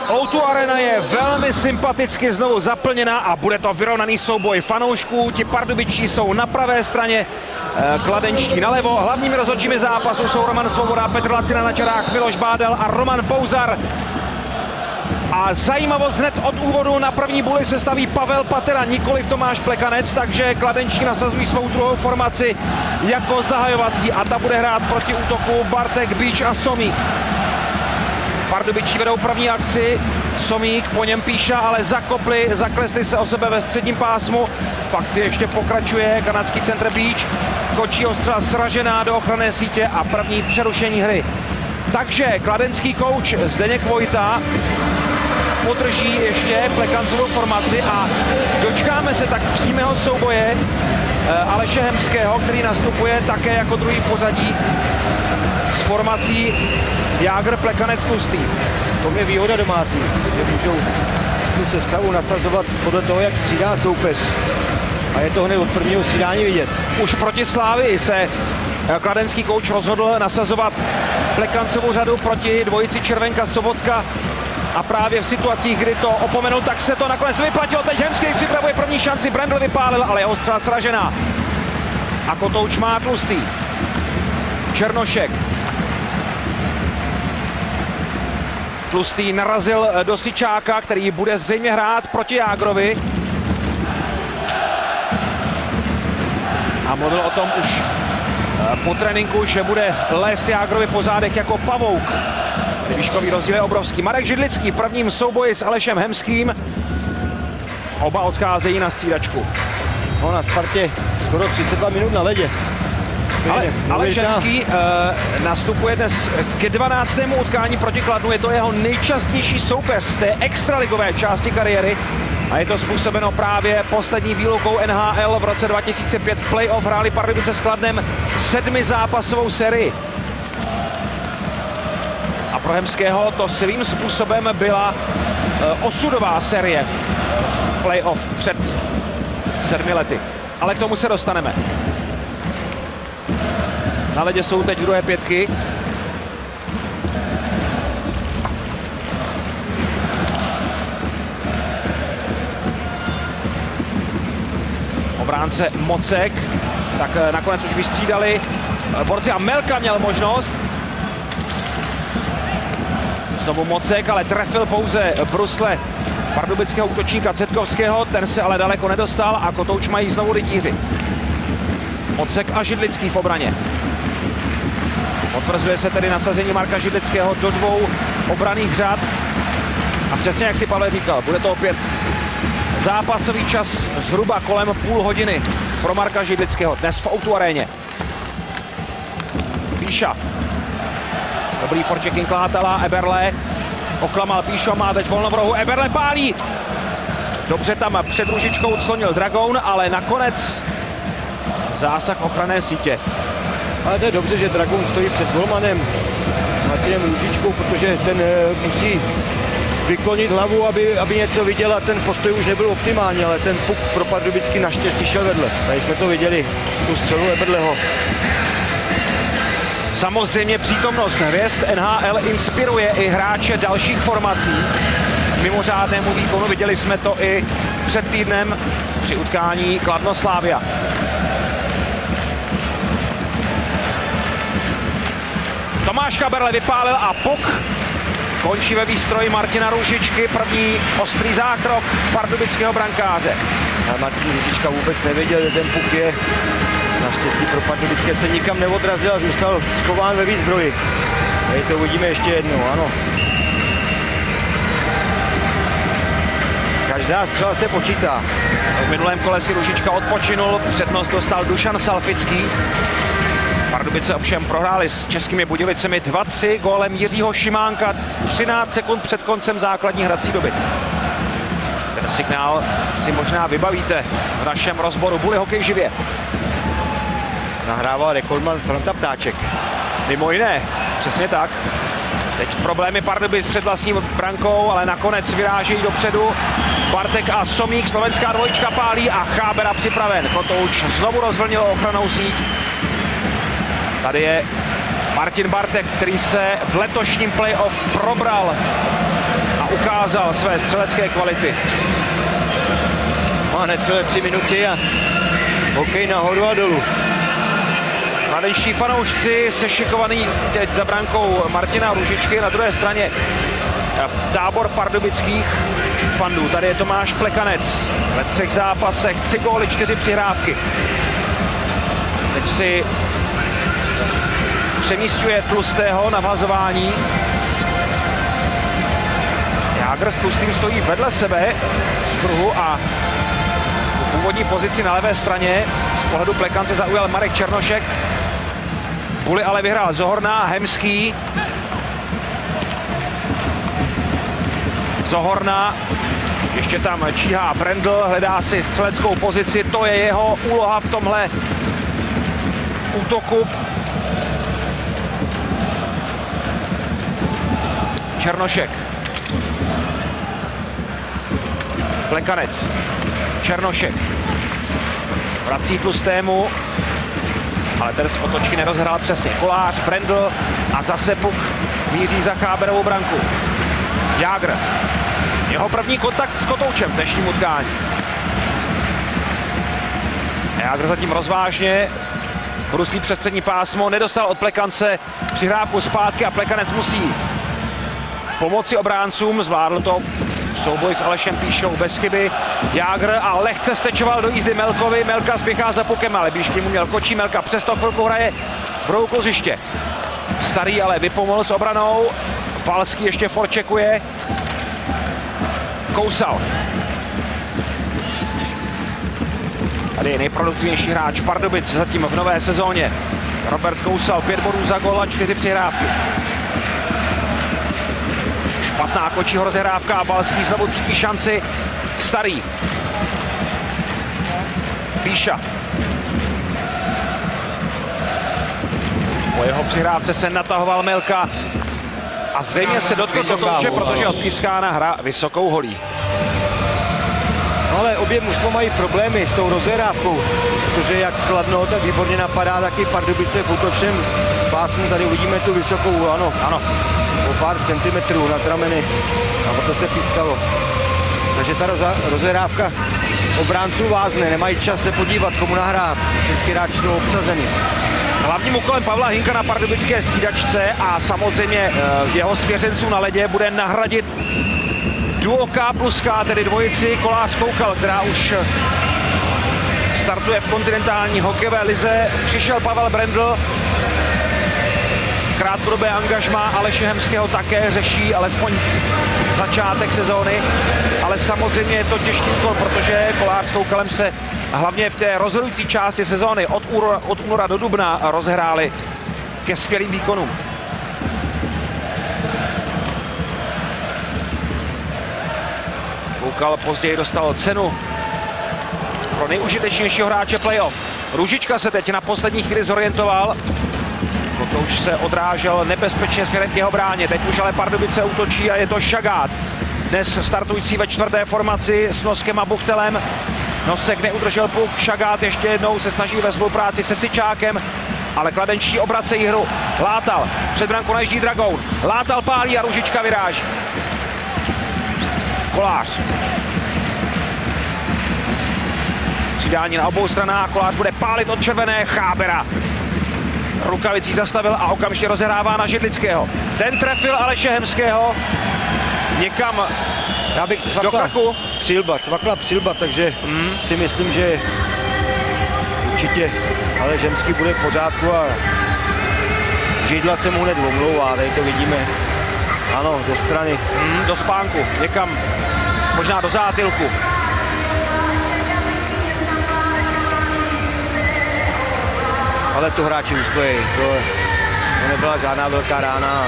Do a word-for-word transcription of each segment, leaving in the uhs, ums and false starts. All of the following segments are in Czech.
ó dvě Arena je velmi sympaticky znovu zaplněná a bude to vyrovnaný souboj fanoušků. Ti pardubičtí jsou na pravé straně, kladenčtí nalevo. Hlavními rozhodčími zápasu jsou Roman Svoboda, Petr Lacina na čarách, Miloš Bádel a Roman Pouzar. A zajímavost hned od úvodu, na první buli se staví Pavel Patera, nikoliv Tomáš Plekanec, takže kladenčtí nasazují svou druhou formaci jako zahajovací a ta bude hrát proti útoku Bartek, Bíč a Somík. Pardubičtí vedou první akci, Somík, po něm Píša, ale zakopli, zaklesli se o sebe ve středním pásmu. V akci ještě pokračuje kanadský centr Bíč, kočí ostřela sražená do ochranné sítě a první přerušení hry. Takže kladenský kouč Zdeněk Vojta podrží ještě Plekancovou formaci a dočkáme se tak přímého souboje Aleše Hemského, který nastupuje také jako druhý pořadí s formací Jágr, Plekanec, Tlustý. To je výhoda domácí, že můžou tu sestavu nasazovat podle toho, jak střídá soupeř. A je to hned od prvního střídání vidět. Už proti Slávii se kladenský kouč rozhodl nasazovat Plekancovou řadu proti dvojici Červenka Sobotka. A právě v situacích, kdy to opomenul, tak se to nakonec vyplatilo. Teď Hemský připravuje první šanci, Brendl vypálil, ale jeho střela sražená. A kotouč má Tlustý. Černošek. Tlustý narazil do Sičáka, který bude zřejmě hrát proti Jágrovi. A mluvil o tom už po tréninku, že bude lézt Jágrovi po zádech jako pavouk. Výškový rozdíl je obrovský. Marek Židlický v prvním souboji s Alešem Hemským. Oba odcházejí na střídačku. No, na Spartě skoro třicet dva minut na ledě. Ale Aleš Hemský uh, nastupuje dnes ke dvanáctému utkání proti Kladnu. Je to jeho nejčastější soupeř v té extraligové části kariéry. A je to způsobeno právě poslední výlukou N H L v roce dva tisíce pět. V playoff hráli Pardubice s Kladnem sedmi zápasovou sérii. A pro Hemského to svým způsobem byla uh, osudová série v playoff před sedmi lety. Ale k tomu se dostaneme. Na ledě jsou teď druhé pětky. Obránce Mocek, tak uh, nakonec už vystřídali uh, borci a Melka měl možnost. Znovu Mocek, ale trefil pouze brusle pardubického útočníka Cetkovského, ten se ale daleko nedostal a kotouč mají znovu rytíři. Mocek a Židlický v obraně. Potvrzuje se tedy nasazení Marka Židlického do dvou obranných řad. A přesně jak si Pavel říkal, bude to opět zápasový čas zhruba kolem půl hodiny pro Marka Židlického dnes v ó dvě Aréně. Píša. Dobrý forechecking Látala, Eberle oklamal Píšo, má teď volno v rohu, Eberle pálí. Dobře tam před ružičkou clonil Dragoun, ale nakonec zásah ochranné sítě. Ale to je dobře, že Dragoun stojí před golmanem Martinem Růžičkou, protože ten musí vyklonit hlavu, aby, aby něco viděl a ten postoj už nebyl optimální, ale ten puk pro Pardubicky naštěstí šel vedle. Tady jsme to viděli, tu střelu Eberleho. Samozřejmě přítomnost hvězd N H L inspiruje i hráče dalších formací k mimořádnému výkonu. Viděli jsme to i před týdnem při utkání Kladno Slavia. Tomáš Kaberle vypálil a puk končí ve výstroji Martina Růžičky. První ostrý zákrok pardubického brankáře. A Martin Růžička vůbec nevěděl, že ten puk je. Naštěstí pro Pardubické se nikam neodrazil a zůstal schován ve výzbroji. Tady to uvidíme ještě jednou, ano. Každá střela se počítá. V minulém kole si Růžička odpočinul, přednost dostal Dušan Salfický. Pardubice ovšem prohráli s Českými Budějovicemi dva tři gólem Jiřího Šimánka třináct sekund před koncem základní hrací doby. Ten signál si možná vybavíte v našem rozboru Bully hokej živě. Nahrával rekordman Franta Ptáček. Mimo jiné, přesně tak. Teď problémy Pardubic před vlastní brankou, ale nakonec vyrážejí dopředu. Bartek a Somík, slovenská dvojička pálí a Chábera připraven. Kotouč znovu rozvlnil ochranou síť. Tady je Martin Bartek, který se v letošním playoff probral a ukázal své střelecké kvality. Má necelé tři minuty a hokej nahoru a dolů. Kladenští fanoušci sešikovaný teď za brankou Martina Růžičky, na druhé straně tábor pardubických fandů. Tady je Tomáš Plekanec ve třech zápasech, tři góly, čtyři přihrávky. Teď si přemístuje Tlustého na vhazování. Jágr s Tlustým stojí vedle sebe v kruhu a v původní pozici na levé straně z pohledu Plekance zaujal Marek Černošek. Půli ale vyhrál Zohorna, Hemský. Zohorna, ještě tam číhá Brendl, hledá si střeleckou pozici, to je jeho úloha v tomhle útoku. Černošek. Plekanec. Černošek. Vrací Tlustému, ale ten z otočky nerozhrál přesně. Kolář, Brendl a zase puk míří za Cháberovou branku. Jágr. Jeho první kontakt s Kotoučem v dnešním utkání. Jágr zatím rozvážně bruslí přes střední pásmo, nedostal od Plekance přihrávku zpátky a Plekanec musí pomoci obráncům, zvládl to souboj s Alešem Píšou bez chyby. Jágr a lehce stečoval do jízdy Melkovi, Melka spěchá za pukem, ale blíž k němu měl Kočí, Melka přesto chvilku hraje v rohu kluziště. Starý ale vypomohl s obranou, Falský ještě forčekuje. Kousal. Tady je nejproduktivnější hráč Pardubic zatím v nové sezóně. Robert Kousal, pět bodů za gól a čtyři přihrávky. Špatná Kočího rozehrávka a Falský znovu cítí šanci. Starý. Píša. Po jeho přihrávce se natahoval Melka a zřejmě se dotkl Kotouče, protože odpískána hra vysokou holí. Ale obě mužstva mají problémy s tou rozehrávkou, protože jak Kladno tak výborně napadá, taky Pardubice v útočném pásmu. Tady uvidíme tu vysokou, ano, ano. o pár centimetrů nad rameny a proto se pískalo. Takže ta rozehrávka obránců vázne, nemají čas se podívat, komu nahrát. Všechny hráči jsou obsazení. Hlavním úkolem Pavla Hinka na pardubické střídačce a samozřejmě jeho svěřenců na ledě bude nahradit duo K plus K, tedy dvojici Kolář Koukal, která už startuje v kontinentální hokejové lize. Přišel Pavel Brendl, krátkodobé angažmá Aleše Hemského také řeší alespoň začátek sezóny, ale samozřejmě je to těžký úkol, protože Kolář s Koukalem se hlavně v té rozhodující části sezóny od února, od února do dubna rozehráli ke skvělým výkonům. Koukal později dostal cenu pro nejužitečnějšího hráče playoff. Růžička se teď na poslední chvíli zorientoval. Kotouč se odrážel nebezpečně směrem k jeho bráně. Teď už ale Pardubice útočí a je to Šagát. Dnes startující ve čtvrté formaci s Noskem a Buchtelem. Nosek neudržel puk, Šagát ještě jednou se snaží ve spolupráci se Sičákem, ale kladenčtí obracejí hru. Látal, před brankou najíždí Dragoun. Látal pálí a Růžička vyráží. Kolář. Střídání na obou stranách, Kolář bude pálit od červené, Chábera rukavicí zastavil a okamžitě rozehrává na Židlického. Ten trefil Aleše Hemského někam Já bych do krku. Přilba, cvakla přilba, takže mm. si myslím, že určitě Aleš Hemský bude v pořádku a Židla se mu hned omlouvá, tady to vidíme. Ano, do strany. Mm, do spánku, někam, možná do zátilku. Ale to hráči ustojí, to, to nebyla žádná velká rána.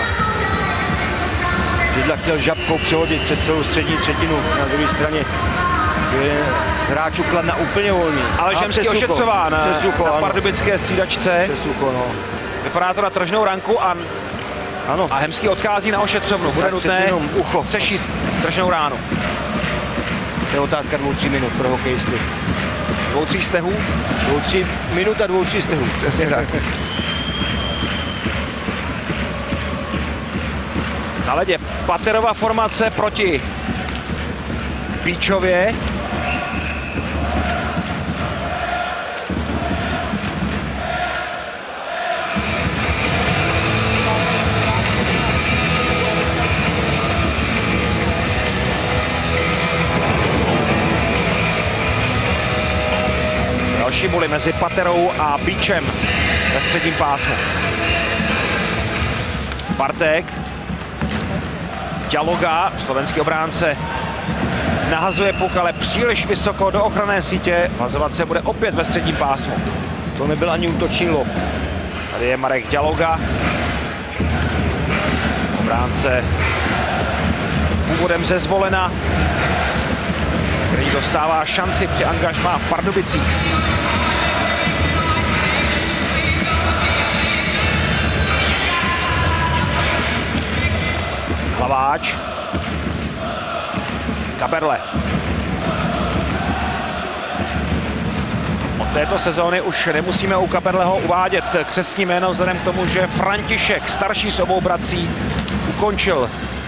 Židla chtěl žabkou přehodit přes celou střední třetinu, na druhé straně je hráčů Kladna úplně volný. Ale Hemský ošetřován na, na pardubické střídačce. Přesucho, no. Vypadá to na tržnou ranku a, ano. a Hemský odchází na ošetřovnu. Bude tak nutné ucho. sešít tržnou ránu. To je otázka dvou, tří minut pro hokejisty. Dvou, tří stehů? Dvou, tří minut a dvou, tří stehů. Přesně tak. Na ledě Paterova formace proti Píčově. Další buly mezi Paterou a Bíčem ve středním pásmu. Bartek. Ďaloga, slovenský obránce, nahazuje puk, ale příliš vysoko do ochranné sítě. Vazovat se bude opět ve středním pásmu. To nebyl ani útočný lob. Tady je Marek Ďaloga. Obránce původem ze Zvolena, který dostává šanci při angažmá v Pardubicích. Hlaváč. Kaberle. Od této sezóny už nemusíme u Kaberleho uvádět křestní jméno vzhledem k tomu, že František, starší z obou bratří, ukončil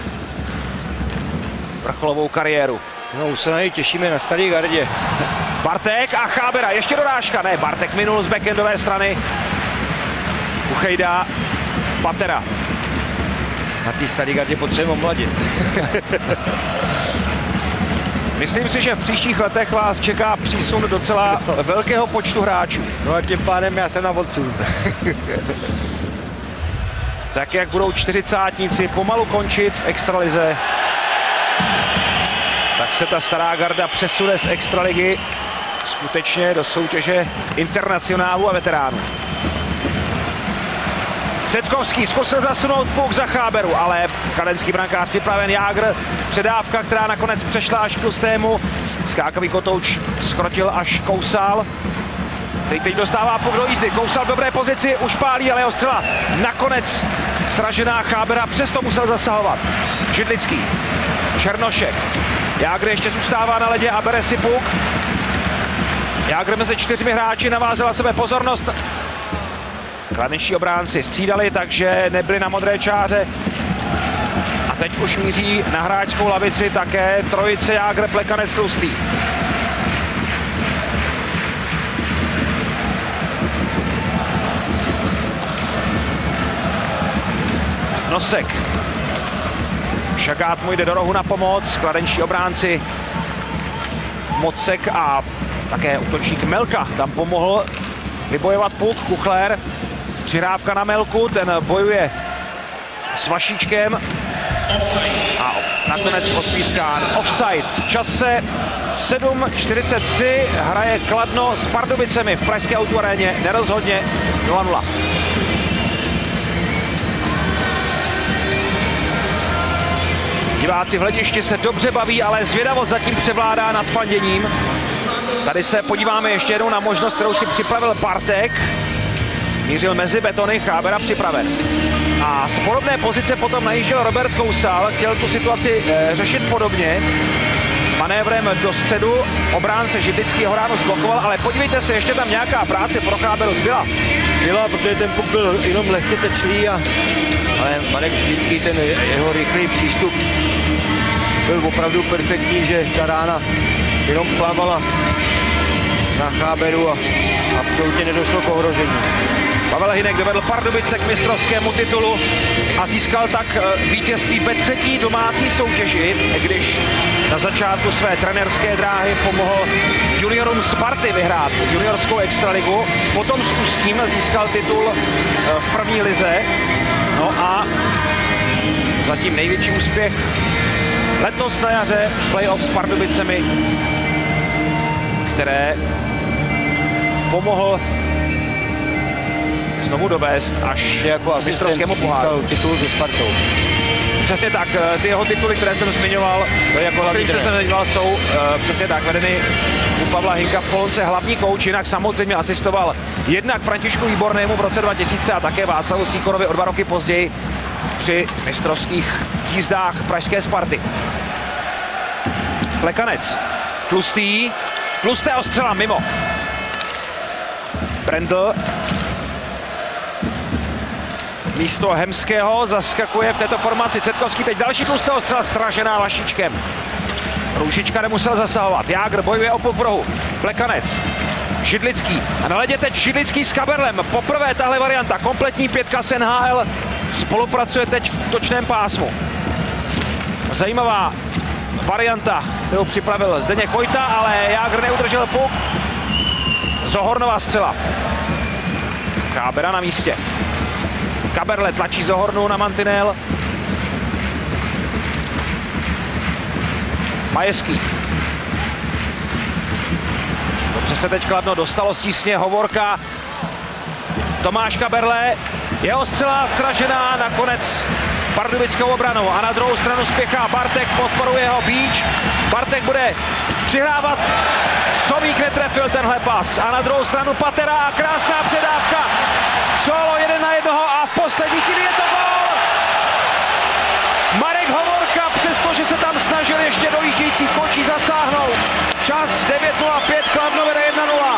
vrcholovou kariéru. No, už se na něj těšíme na starý gardě. Bartek a Chábera, ještě dorážka. Ne, Bartek minul z backendové strany. Uchejda, Patera. Na té starý gardě potřebujeme omladit. Myslím si, že v příštích letech vás čeká přísun docela velkého počtu hráčů. No a tím pádem já jsem na odsun. Tak jak budou čtyřicátníci pomalu končit v extralize, tak se ta stará garda přesune z extraligy skutečně do soutěže internacionálů a veteránů. Setkovský zkusil zasunout puk za Cháberu, ale kladenský brankář připraven. Jágr, předávka, která nakonec přešla až k Tlustému. Skákavý kotouč skrotil až Kousal. Teď, teď dostává puk do jízdy. Kousal v dobré pozici, už pálí, ale jeho střela nakonec sražená. Chábera přesto musel zasahovat. Židlický, Černošek. Jágr ještě zůstává na ledě a bere si puk. Jágr mezi čtyřmi hráči navázala sebe pozornost. Kladenští obránci střídali, takže nebyli na modré čáře. A teď už míří na hráčskou lavici také trojice Jágr, Plekanec, Tlustý. Nosek. Šagát mu jde do rohu na pomoc. Kladenští obránci Mocek a také útočník Melka tam pomohl vybojovat puk. Kuchler. Přihrávka na Melku, ten bojuje s Vašíčkem a nakonec odpískán offside. V čase sedm čtyřicet tři hraje Kladno s Pardubicemi v pražské autoaréně nerozhodně nula nula. Diváci v hledišti se dobře baví, ale zvědavost zatím převládá nad fanděním. Tady se podíváme ještě jednou na možnost, kterou si připravil Bartek. Mířil mezi betony, Chábera připraven. A z podobné pozice potom najížděl Robert Kousal, chtěl tu situaci e, řešit podobně. Manévrem do středu, obránce Židlický ho ráno zblokoval, ale podívejte se, ještě tam nějaká práce pro Cháberu zbyla. Zbyla, protože ten puk byl jenom lehce tečlý, a, ale Marek Židlický, ten jeho rychlý přístup byl opravdu perfektní, že ta rána jenom plavala na Cháberu a absolutně nedošlo k ohrožení. Pavel Hynek dovedl Pardubice k mistrovskému titulu a získal tak vítězství ve třetí domácí soutěži, když na začátku své trenérské dráhy pomohl juniorům Sparty vyhrát juniorskou extraligu. Potom s Ústím získal titul v první lize. No a zatím největší úspěch letos na jaře playoff s Pardubicemi, které pomohl znovu dovést až jako k mistrovskému poháru. Titul se Spartou. Přesně tak, ty jeho tituly, které jsem zmiňoval, jako hlavní jsem zmiňoval, jsou uh, přesně tak vedeny u Pavla Hynka v kolonce hlavní kouč, jinak samozřejmě asistoval jednak Františku Výbornému v roce dva tisíce a také Václavu Sýkorovi o dva roky později při mistrovských jízdách pražské Sparty. Plekanec, Tlustý, Tlustého střela mimo. Brendl. místo Hemského zaskakuje v této formaci Cetkovský. Teď další tlustého střela sražená Vašíčkem. Růžička nemusel zasahovat. Jágr bojuje o puk v rohu. Plekanec. Židlický. A na ledě teď Židlický s Kaberlem. Poprvé tahle varianta. Kompletní pětka z N H L. Spolupracuje teď v točném pásmu. Zajímavá varianta, kterou připravil Zdeněk Vojta, ale Jágr neudržel puk. Zohornová střela. Kábera na místě. Kaberle tlačí Zohornu na mantinel. Majeský. Dobře se teď Kladno dostalo stísně. Hovorka. Tomáš Kaberle. Jeho střela sražená nakonec pardubickou obranou. A na druhou stranu spěchá Bartek, podporuje ho Bíč. Bartek bude přihrávat. Somík netrefil tenhle pas. A na druhou stranu Patera a krásná předávka. Solo jeden na jednoho a v poslední chvíli je to gól. Marek Hovorka, přestože se tam snažil ještě dojíždějící kočí zasáhnout. Čas devět nula pět, Kladno vede jedna nula.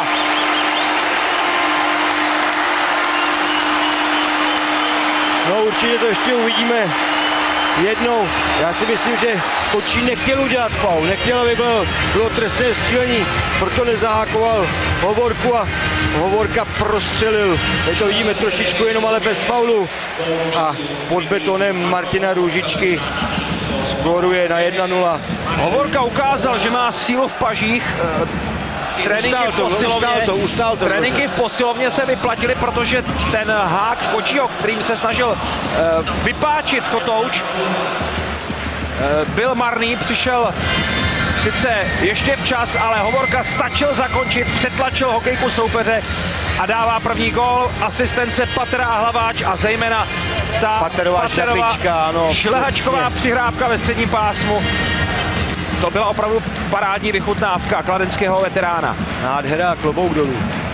No určitě to ještě uvidíme jednou. Já si myslím, že Kočí nechtěl udělat faul, nechtěl, aby bylo, bylo trestné střílení, proto nezahákoval Hovorku a Hovorka prostřelil. Teď to vidíme trošičku jenom, ale bez faulu. A pod betonem Martina Růžičky skóruje na jedna nula. Hovorka ukázal, že má sílu v pažích. Tréninky v posilovně, ustál to, ustál to. Tréninky v posilovně se vyplatily, protože ten hák Kočího, kterým se snažil uh, vypáčit Kotouč, uh, byl marný, přišel sice ještě včas, ale Hovorka stačil zakončit, přetlačil hokejku soupeře a dává první gól. Asistence Patera a Hlaváč a zejména ta Paterová, Paterová šapička, ano, šlehačková přesně. přihrávka ve středním pásmu. To byla opravdu parádní vychutnávka kladenského veterána. Nádhera, klobouk dolů.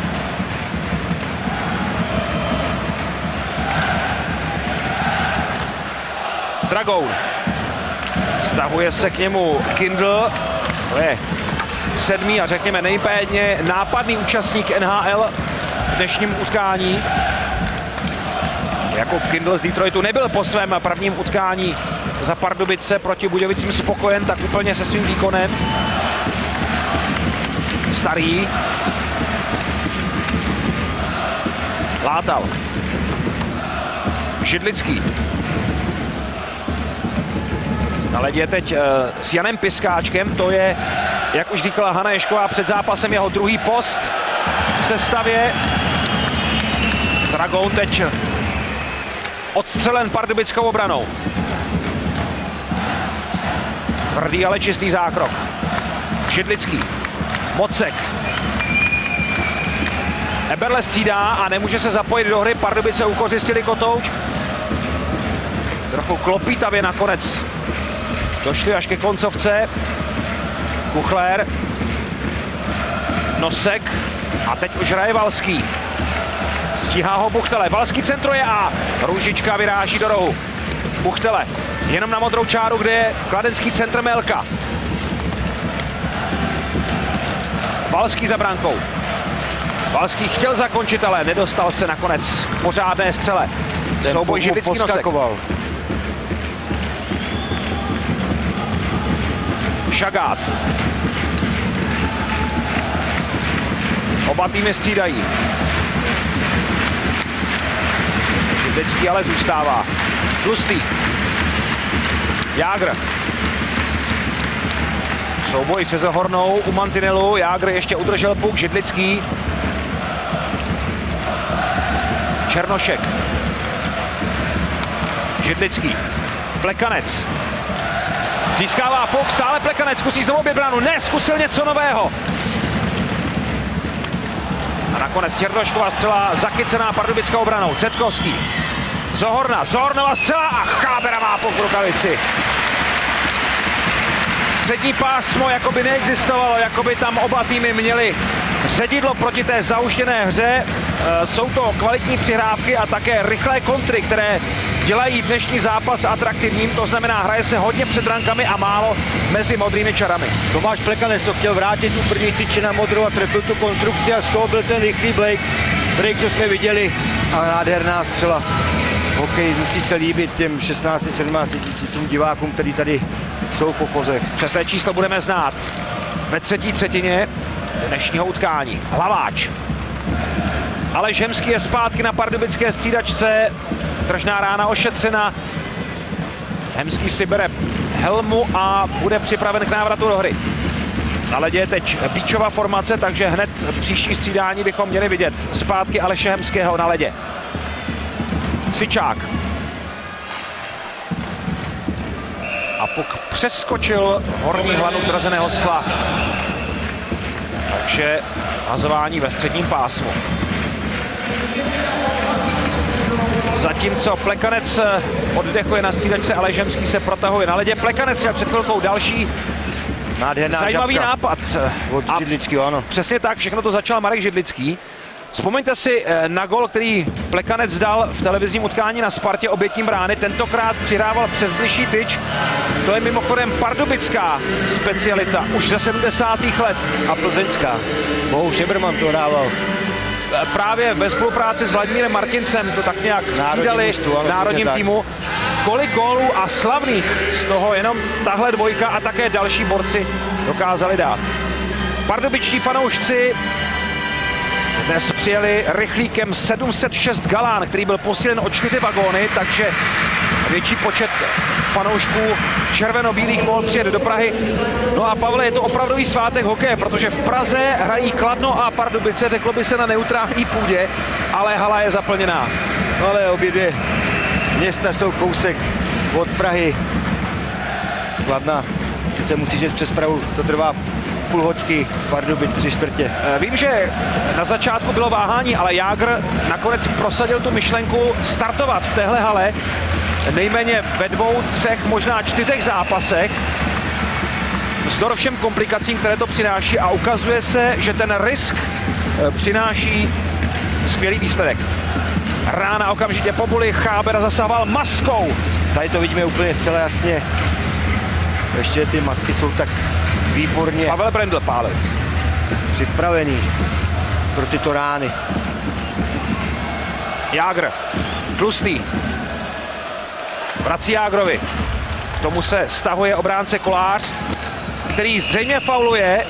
Dragoun. Stahuje se k němu Kindl. To je sedmý a řekněme nejméně nápadný účastník N H L v dnešním utkání. Jakub Kindl z Detroitu nebyl po svém prvním utkání za Pardubice proti Budějovicím spokojen tak úplně se svým výkonem. Starý. Látal. Židlický. Na ledě je teď uh, s Janem Piskáčkem, to je, jak už říkala Hana Ješková před zápasem, jeho druhý post v sestavě. Dragoun teď odstřelen pardubickou obranou. Tvrdý, ale čistý zákrok. Židlický. Mocek. Eberle střídá a nemůže se zapojit do hry. Pardubice ukořistili Kotouč. Trochu klopítavě nakonec došli až ke koncovce. Kuchler. Nosek. A teď už hraje Valský. Stíhá ho Buchtele. Valský centruje a Růžička vyráží do rohu. Buchtele. Jenom na modrou čáru, kde je kladenský centr Melka. Valský za brankou. Valský chtěl zakončit, ale nedostal se nakonec k pořádné střele. Souboj Židlický Nosek. Šagát. Oba týmy střídají. Židlický ale zůstává. Tlustý. Jágr. Souboj se Zohornou u mantinelu. Jágr ještě udržel puk. Židlický. Černošek. Židlický. Plekanec. Získává puk. Stále Plekanec. Zkusí znovu obě bránu. Ne, zkusil něco nového. A nakonec Černošková střela zachycená pardubickou obranou. Cetkovský. Zohorna. Zohornova střela a Kábera má puk v rukavici. Střední pásmo jakoby neexistovalo, jakoby tam oba týmy měli ředidlo proti té zauštěné hře. Jsou to kvalitní přihrávky a také rychlé kontry, které dělají dnešní zápas atraktivním. To znamená, hraje se hodně před brankami a málo mezi modrými čarami. Tomáš Plekanec to chtěl vrátit tu první tyči na modrou a trefil tu konstrukci a z toho byl ten rychlý break, break, co jsme viděli, a nádherná střela. hokej musí se líbit těm šestnácti sedmnácti tisícům divákům, kteří tady jsou v Ochozech. Přesné číslo budeme znát ve třetí třetině dnešního utkání. Hlaváč. Aleš Hemský je zpátky na pardubické střídačce. Tržná rána ošetřena. Hemský si bere helmu a bude připraven k návratu do hry. Na ledě je teď Bíčova formace, takže hned příští střídání bychom měli vidět zpátky Aleše Hemského na ledě. Sičák. A puk přeskočil horní hlanu drazeného skla. Takže hazování ve středním pásmu. Zatímco Plekanec oddechuje na střídačce, Aleš Hemský se protahuje na ledě. Plekanec měl před chvilkou další Nádherná zajímavý žabka nápad. od Židlického, ano. Přesně tak, všechno to začal Marek Židlický. Vzpomeňte si na gol, který Plekanec dal v televizním utkání na Spartě obětím brány. Tentokrát přihrával přes bližší tyč. To je mimochodem pardubická specialita už ze sedmdesátých let. A plzeňská. Bohu Šeberman to dával. Právě ve spolupráci s Vladimírem Martincem to tak nějak střídali v národním týmu. Kolik gólů a slavných z toho jenom tahle dvojka a také další borci dokázali dát. Pardubičtí fanoušci dnes přijeli rychlíkem sedm set šest Galán, který byl posílen o čtyři vagóny, takže větší počet fanoušků červeno-bílých mohl přijet do Prahy. No a Pavle, je to opravdový svátek hokeje, protože v Praze hrají Kladno a Pardubice, řeklo by se na neutrální půdě, ale hala je zaplněná. No ale obě dvě města jsou kousek od Prahy. Z Kladna sice musíš jít přes Prahu, to trvá půl hoďky, z Pardubic tři čtvrtě. Vím, že na začátku bylo váhání, ale Jágr nakonec prosadil tu myšlenku startovat v téhle hale nejméně ve dvou, třech, možná čtyřech zápasech. Vzdor všem komplikacím, které to přináší, a ukazuje se, že ten risk přináší skvělý výsledek. Rána okamžitě po buli, Cháber zasahoval maskou. Tady to vidíme úplně zcela jasně. Ještě ty masky jsou tak výborně Pavel Brendl pálil. Připravený pro tyto rány. Jágr, tlustý. Vrací Jágrovi. K tomu se stahuje obránce Kolář, který zřejmě fauluje.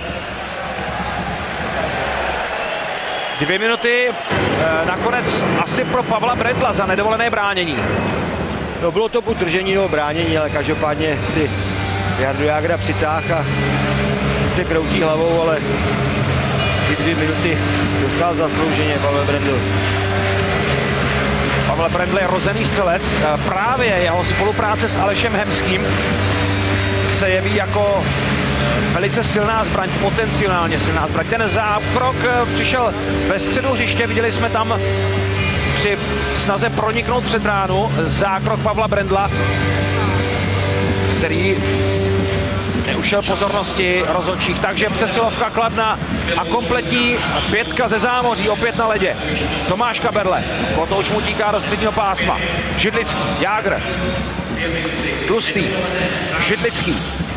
Dvě minuty e, nakonec asi pro Pavla Brendla za nedovolené bránění. No bylo to buď držení nebo bránění, ale každopádně si Jardu Jágra přitáh a se kroutí hlavou, ale ty dvě minuty dostal zaslouženě Pavel Brendl. Pavel Brendl je rozený střelec. Právě jeho spolupráce s Alešem Hemským se jeví jako velice silná zbraň, potenciálně silná zbraň. Ten zákrok přišel ve středu hřiště, viděli jsme tam při snaze proniknout před bránu zákrok Pavla Brendla, který neušel pozornosti rozhodčích, takže přesilovka Kladna a kompletní pětka ze Zámoří opět na ledě. Tomáš Kaberle, Kotouč mu tíká do středního pásma. Židlický, Jágr, Tlustý, Židlický.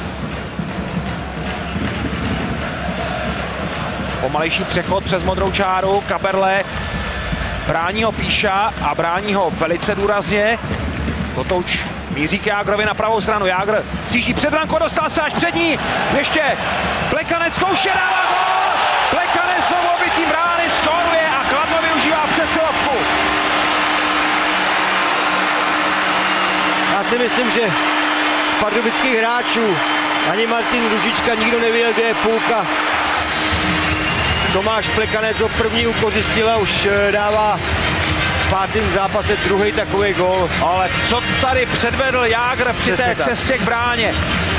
Pomalejší přechod přes modrou čáru, Kaberle brání ho Píša a brání ho velice důrazně. Kotouč míří k Jágrovi na pravou stranu. Jágr cíží před brankou, dostal se až před ní. Ještě Plekanec zkouše, dává gól! Plekanec znovu obětím brány skóruje a Kladno využívá přesilovku. Já si myslím, že z pardubických hráčů ani Martin Růžička nikdo nevěděl, kde je půlka. Tomáš Plekanec ho první ukořistil a už dává v pátém zápase druhý takový gól. Ale co tady předvedl Jágr při té cestě k bráně.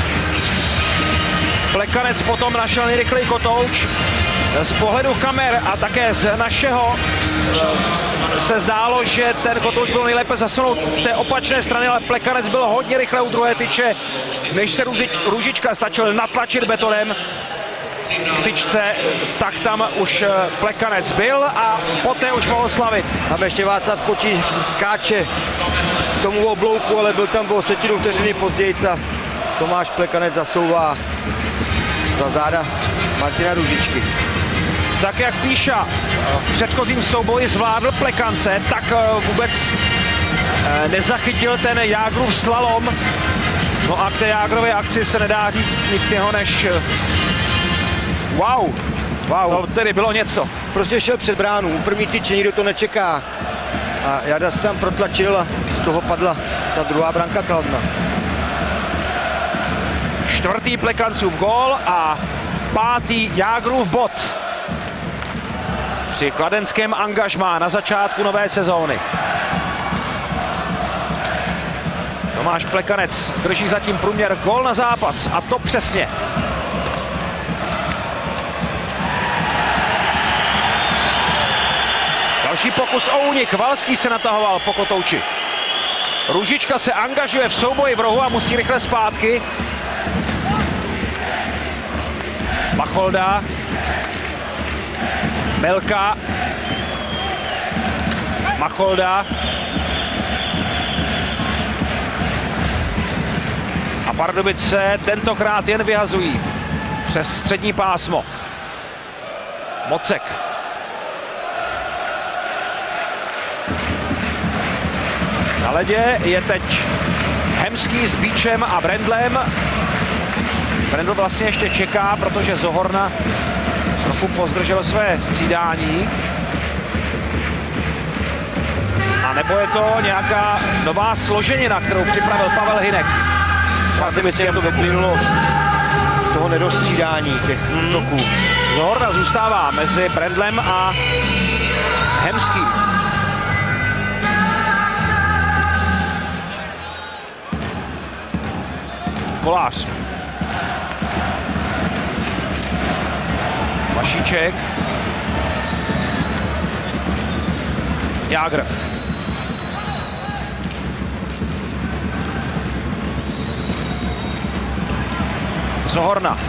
Plekanec potom našel nejrychleji Kotouč. Z pohledu kamer a také z našeho se zdálo, že ten Kotouč byl nejlépe zasunout z té opačné strany, ale Plekanec byl hodně rychle u druhé tyče, než se Růžička stačil natlačit betonem k tyčce, tak tam už Plekanec byl a poté už mohl slavit. Tam ještě Václav Kočí skáče k tomu oblouku, ale byl tam o setinu vteřiny později a Tomáš Plekanec zasouvá za záda Martina Růžičky. Tak jak Píša v předchozím souboji zvládl Plekance, tak vůbec nezachytil ten Jágrův slalom. No a k té Jágrové akci se nedá říct nic jiného než wow. Wow. To tedy bylo něco. Prostě šel před bránu, u první tyče, nikdo to nečeká. A Jarda se tam protlačil a z toho padla ta druhá branka Kladna. Čtvrtý Plekancův gól a pátý Jágrův bod při kladenském angažmá na začátku nové sezóny. Tomáš Plekanec drží zatím průměr gól na zápas a to přesně. Další pokus o únik. Valský se natahoval po kotouči. Růžička se angažuje v souboji v rohu a musí rychle zpátky. Macholda. Melka. Macholda. A Pardubice tentokrát jen vyhazují přes střední pásmo. Mocek. Na ledě je teď Hemský s Bíčem a Brendlem. Brendl vlastně ještě čeká, protože Zohorna trochu pozdržel své střídání. A nebo je to nějaká nová složenina, kterou připravil Pavel Hynek. Já si myslím, že to vyplynulo z toho nedostřídání těch hmm. toků. Zohorna zůstává mezi Brendlem a Hemským. Kolář. Vašíček. Jágr. Zohorna.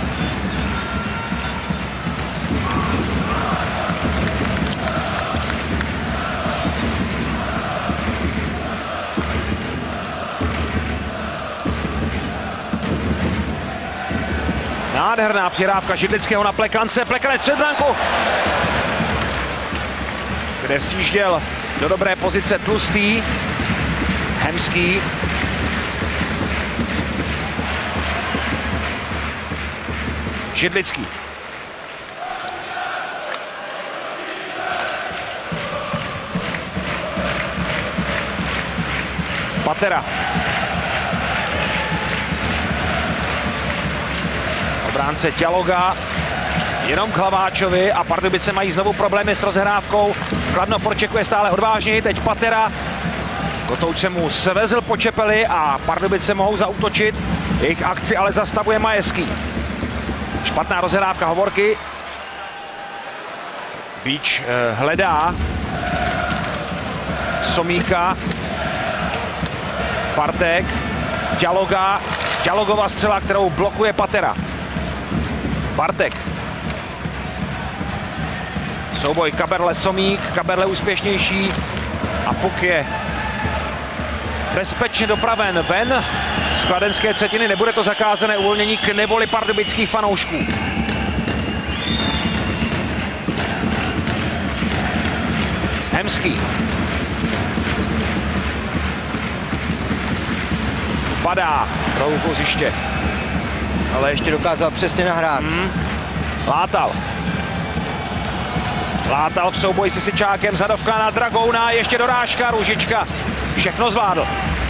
Nádherná přihrávka Židlického na Plekance. Plekanec před branku, kde sjížděl do dobré pozice Tlustý. Hemský. Židlický. Patera. Obránce Ťaloga. Jenom k Hlaváčovi a Pardubice mají znovu problémy s rozhrávkou. Kladno forčekuje stále odvážněji, teď Patera. Kotouč se mu svezl po čepeli a Pardubice mohou zaútočit. Jejich akci ale zastavuje Majeský. Špatná rozhrávka Hovorky. Bíč eh, hledá Somíka. Partek. Ťaloga. Ťalogova střela, kterou blokuje Patera. Bartek. Souboj Kaberle Somík. Kaberle úspěšnější. A puk je bezpečně dopraven ven z kladenské třetiny. Nebude to zakázané uvolnění k nevoli pardubických fanoušků. Hemský. Padá pro úkoziště. Ale ještě dokázal přesně nahrát. Hmm. Látal. Látal v souboji se Sičákem. Zadovka na Dragouna. Ještě dorážka. Růžička všechno zvládl.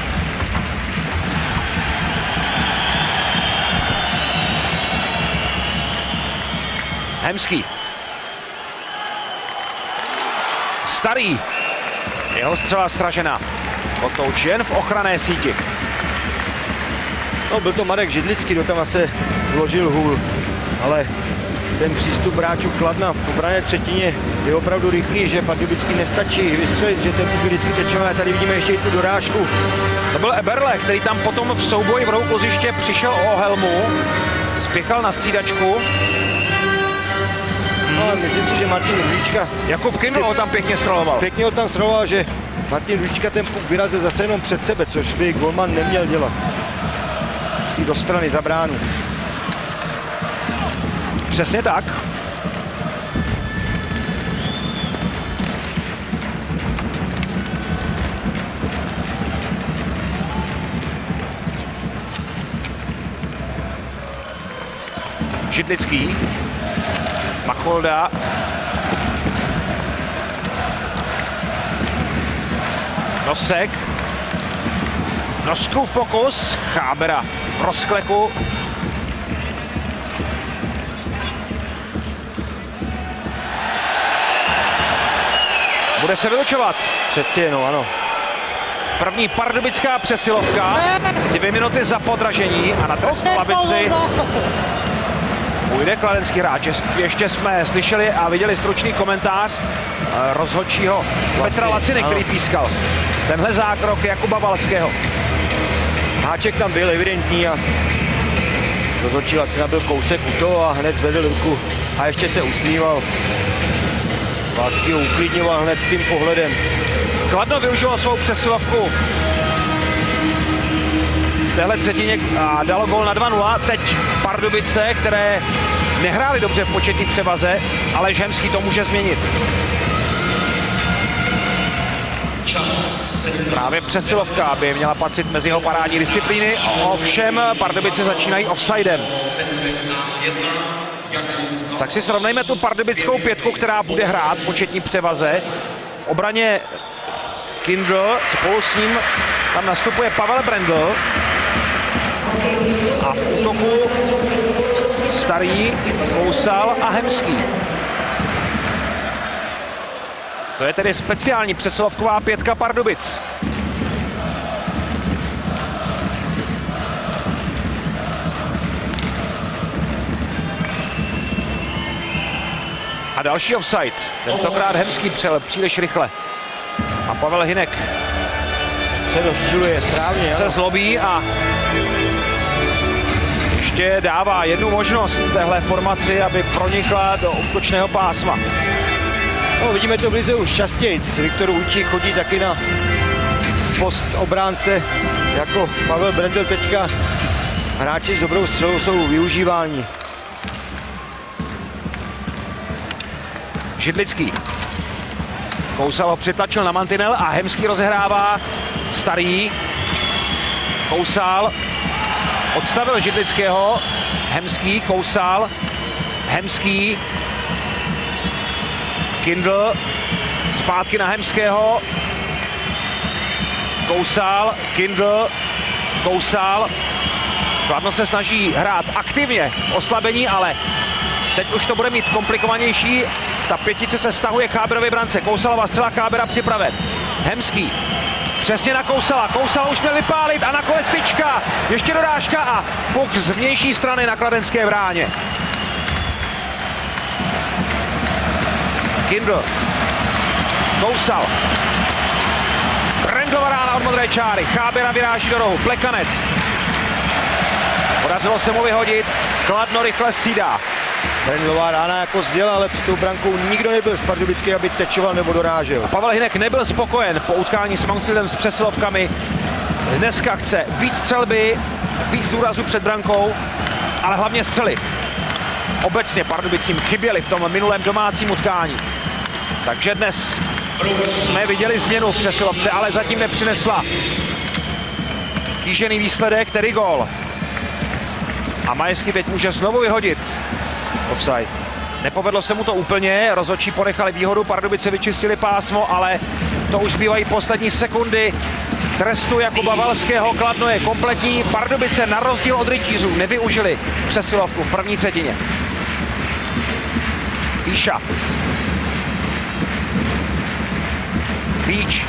Hemský. Starý. Jeho střela stražena. Kotouč jen v ochranné síti. No, byl to Marek Židlický, kdo tamase vložil hůl, ale ten přístup hráčů Kladna v obrané třetině je opravdu rychlý, že Pardubický nestačí vystřelit, že ten puk vždycky teče. Tady vidíme ještě i tu dorážku. To byl Eberle, který tam potom v souboji v rohu kloziště přišel o helmu, spěchal na střídačku. No, ale myslím si, že Martin Růžička... Jakub Kindl ho tam pěkně stroloval. Pěkně ho tam stroloval, že Martin Růžička ten puk vyrazil zase jenom před sebe, což by golman neměl dělat. Do strany za bránu. Přesně tak. Židlický. Macholda. Nosek. Noskův pokus. Chábera v rozkleku. Bude se vylučovat. Přeci jenom, ano. První pardubická přesilovka. Dvě minuty za podražení a na trestní lavici půjde kladenský hráč. Ještě jsme slyšeli a viděli stručný komentář rozhodčího Petra Laciny, který pískal tenhle zákrok Jakuba Valského. Háček tam byl evidentní a rozhodčí Lacina byl kousek u toho a hned zvedl ruku a ještě se usmíval. Valský ho uklidňoval hned svým pohledem. Kladno využilo svou přesilovku v téhle třetině a dalo gól na dva nula. Teď Pardubice, které nehrály dobře v početní převaze, ale Žemský to může změnit. Právě přesilovka by měla patřit mezi jeho parádní disciplíny, ovšem Pardubice začínají offsidem. Tak si srovnejme tu pardubickou pětku, která bude hrát v početní převaze. V obraně Kindl, spolu s ním tam nastupuje Pavel Brendl. A v útoku Starý, Kousal a Hemský. To je tedy speciální přesilovková pětka Pardubic. A další offside. Tentokrát Hemský přel příliš rychle. A Pavel Hynek se rozčiluje správně. Se zlobí a ještě dává jednu možnost téhle formaci, aby pronikla do útočného pásma. No, vidíme to v lize už častěji. Viktor Vujčík chodí taky na post obránce jako Pavel Brendl teďka. Hráči s dobrou střelou jsou využíváni. Židlický. Kousal ho přitlačil na mantinel a Hemský rozehrává. Starý. Kousal. Odstavil Židlického. Hemský, Kousal. Hemský. Kindl. Zpátky na Hemského. Kousal. Kindl. Kousal. Kladno se snaží hrát aktivně v oslabení, ale teď už to bude mít komplikovanější. Ta pětice se stahuje k Cháberově brance. Kousalová střela, Chábera připraven. Hemský. Přesně na Kousala. Kousal už měl vypálit a nakonec tyčka. Ještě dorážka a puk z vnější strany na kladenské bráně. Kindl. Kousal. Brendlova rána od modré čáry. Chábera vyráží do rohu. Plekanec. Podařilo se mu vyhodit. Kladno rychle střídá. Brendlová rána jako sděla, ale před tou brankou nikdo nebyl z Pardubické, aby tečoval nebo dorážel. Pavel Hynek nebyl spokojen po utkání s Mountfieldem s přesilovkami. Dneska chce víc střelby, víc důrazu před brankou, ale hlavně střely. Obecně Pardubicím chyběli v tom minulém domácím utkání. Takže dnes jsme viděli změnu v přesilovce, ale zatím nepřinesla kýžený výsledek, tedy gól. A Majeský teď může znovu vyhodit. Offside. Nepovedlo se mu to úplně, rozhodčí ponechali výhodu, Pardubice vyčistili pásmo, ale to už zbývají poslední sekundy trestu Jakuba Valského. Kladno je kompletní, Pardubice na rozdíl od rytířů nevyužili přesilovku v první třetině. Píša. Píč.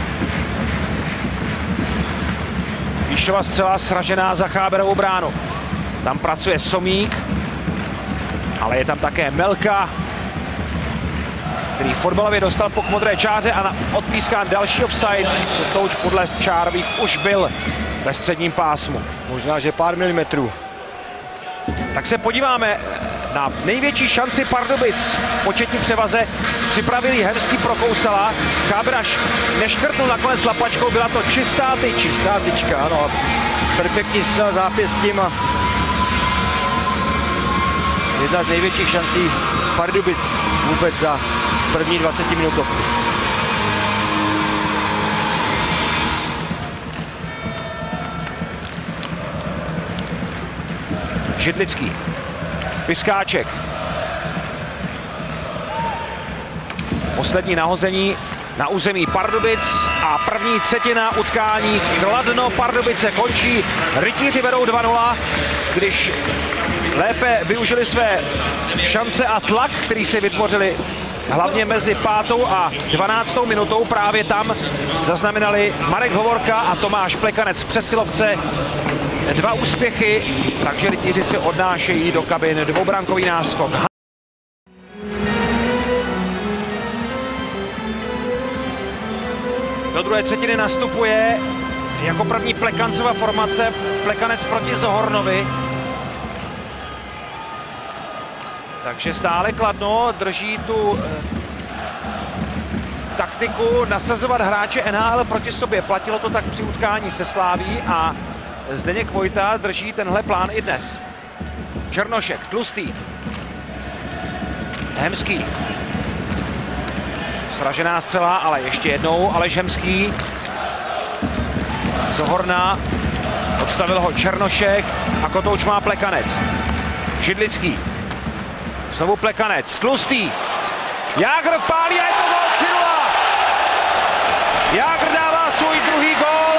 Píšova střela sražená za Cháberovou bránu. Tam pracuje Somík. Ale je tam také Melka, který fotbalově dostal puk modré čáře a na odpískán další offside. To už podle čárových už byl ve středním pásmu. Možná, že pár milimetrů. Tak se podíváme na největší šanci Pardubic v početní převaze. Připravili Hemský pro Kousala. Cháberaš neškrtnul nakonec lapačkou, byla to čistá tyč. Čistá tyčka, ano. Perfektní střela zápěstím a jedna z největších šancí Pardubic vůbec za první dvacetiminutovku. Židlický. Piskáček. Poslední nahození na území Pardubic a první třetina utkání Kladno Pardubice končí. Rytíři vedou dva nula, když lépe využili své šance a tlak, který si vytvořili hlavně mezi pátou a dvanáctou minutou. Právě tam zaznamenali Marek Hovorka a Tomáš Plekanec v přesilovce dva úspěchy, takže rytíři si odnášejí do kabin dvoubrankový náskok. Do druhé třetiny nastupuje jako první Plekancova formace, Plekanec proti Zohornovi. Takže stále Kladno drží tu eh, taktiku nasazovat hráče N H L proti sobě. Platilo to tak při utkání se Sláví a Zdeněk Vojta drží tenhle plán i dnes. Černošek, Tlustý. Hemský. Sražená střela, ale ještě jednou Aleš Hemský. Zohorna. Odstavil ho Černošek a kotouč má Plekanec. Židlický. Znovu Plekanec. Tlustý. Jágr pálí a je to gól tři nula. Jágr dává svůj druhý gól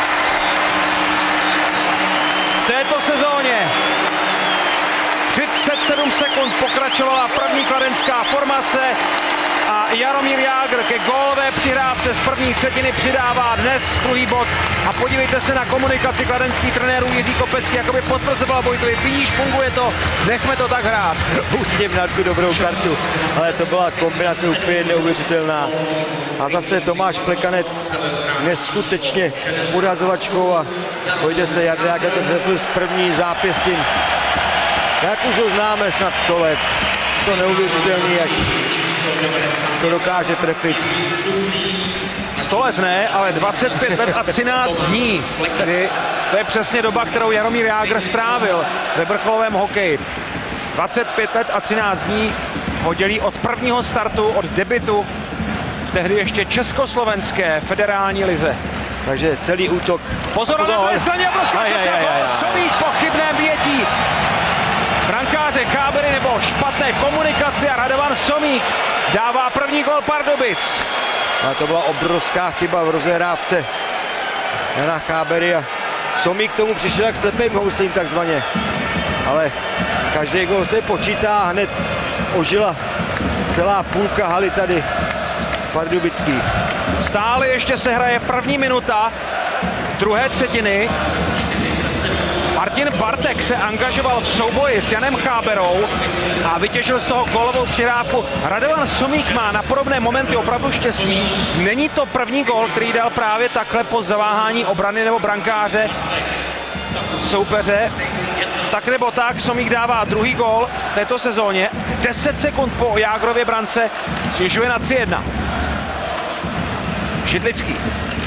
v této sezóně. třicet sedm sekund pokračovala první kladenská formace a Jaromír Jágr ke gólové přihrávce z první třetiny přidává dnes druhý bod. A podívejte se na komunikaci kladenských trenérů. Jiří Kopecký jakoby potvrzoval Vojtovi, vidíš, funguje to, nechme to tak hrát. Úsměv na tu dobrou kartu, ale to byla kombinace úplně neuvěřitelná. A zase Tomáš Plekanec neskutečně podhazovačkou a pojde se Jarda Jágr to trefil s první zápěstím. Jak už ho známe snad sto let. To neuvěřitelný, jak to dokáže trefit. sto let ne, ale dvacet pět let a třináct dní. Tedy to je přesně doba, kterou Jaromír Jágr strávil ve vrcholovém hokeji. dvacet pět let a třináct dní ho dělí od prvního startu, od debutu v tehdy ještě československé federální lize. Takže celý útok. Pozor na druhé straně, obrovská šance, Somík po chybném větí brankáře Chábery nebo špatné komunikace a Radovan Somík dává první gol Pardubic. A to byla obrovská chyba v rozehrávce Jana Chábery a Somík k tomu přišel jak slepým houslím takzvaně. Ale každý gol se počítá a hned ožila celá půlka haly tady pardubický. Stále ještě se hraje první minuta druhé třetiny. Martin Bartek se angažoval v souboji s Janem Cháberou a vytěžil z toho gólovou přihrávku. Radovan Somík má na podobné momenty opravdu štěstí. Není to první gól, který dal právě takhle po zaváhání obrany nebo brankáře soupeře. Tak nebo tak, Somík dává druhý gól v této sezóně. deset sekund po Jágrově brance snižuje na tři jedna. Židlický.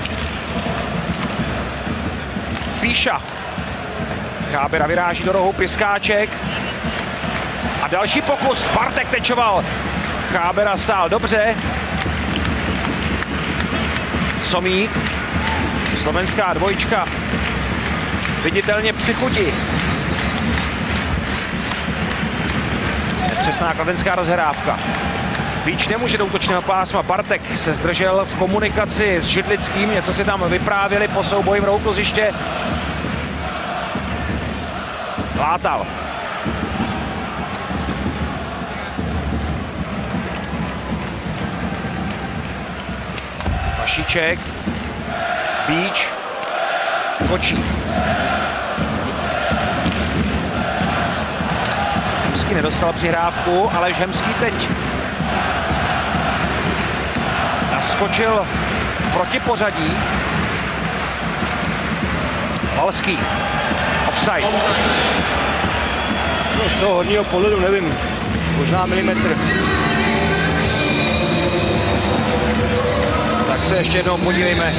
Píša. Chábera vyráží do rohu, Piskáček. A další pokus, Bartek tečoval. Chábera stál dobře. Somík. Slovenská dvojčka. Viditelně při chuti. Nepřesná kladenská rozhrávka. Bíč nemůže do útočného pásma. Bartek se zdržel v komunikaci s Židlickým. Něco si tam vyprávěli po souboji v rohu kluziště. Látal. Vašíček. Bíč. Kočí. Hemský nedostal přihrávku, ale Hemský teď naskočil proti pořadí. Valský. Offside. No, z toho horního pohledu nevím, možná milimetr. Tak se ještě jednou podívejme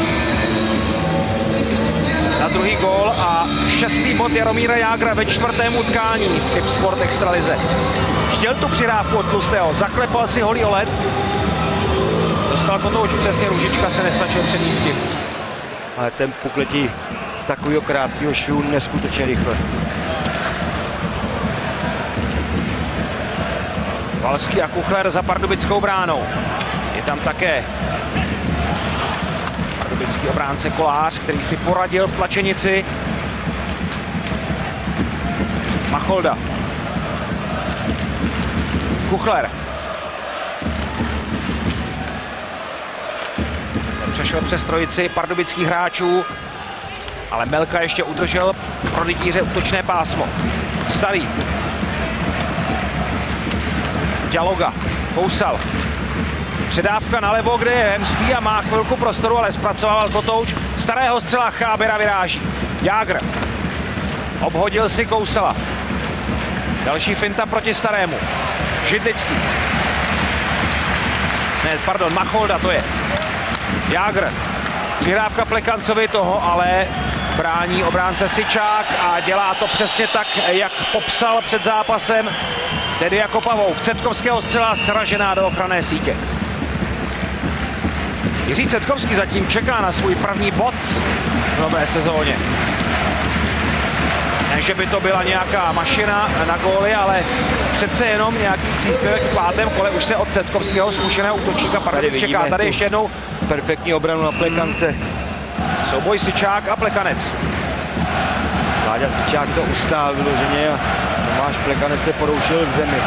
na druhý gól a šestý bod Jaromíra Jágra ve čtvrtém utkání v Tipsport Extralize. Chtěl tu přihrávku od Tlustého, zaklepal si holý o led, dostal kotouč přesně, Růžička se nestačil přemístit. Ale ten puk letí z takového krátkého švihu neskutečně rychle. Valský a Kuchler za pardubickou bránou. Je tam také pardubický obránce Kolář, který si poradil v tlačenici. Macholda. Kuchler. Přešel přes trojici pardubických hráčů, ale Melka ještě udržel pro rytíře útočné pásmo. Starý. Dialoga. Kousal. Předávka nalevo, kde je Hemský a má chvilku prostoru, ale zpracovával Kotouč. Starého střela Chábera vyráží. Jágr. Obhodil si Kousala. Další finta proti Starému. Židlický. Ne, pardon, Macholda to je. Jágr. Přihrávka Plekancovi, toho ale brání obránce Sičák a dělá to přesně tak, jak popsal před zápasem, tedy jako pavouk. Cetkovského střela sražená do ochranné sítě. Jiří Cetkovský zatím čeká na svůj první bod v nové sezóně. Ne, že by to byla nějaká mašina na góly, ale přece jenom nějaký příspěvek v pátém kole už se od Cetkovského zkušeného útočníka Pardubic čeká. Tady ještě jednou perfektní obranu na Plekance. Souboj Sičák a Plekanec. Láďa Sičák to ustál vyloženě a Tomáš Plekanec se poroušil v zemi.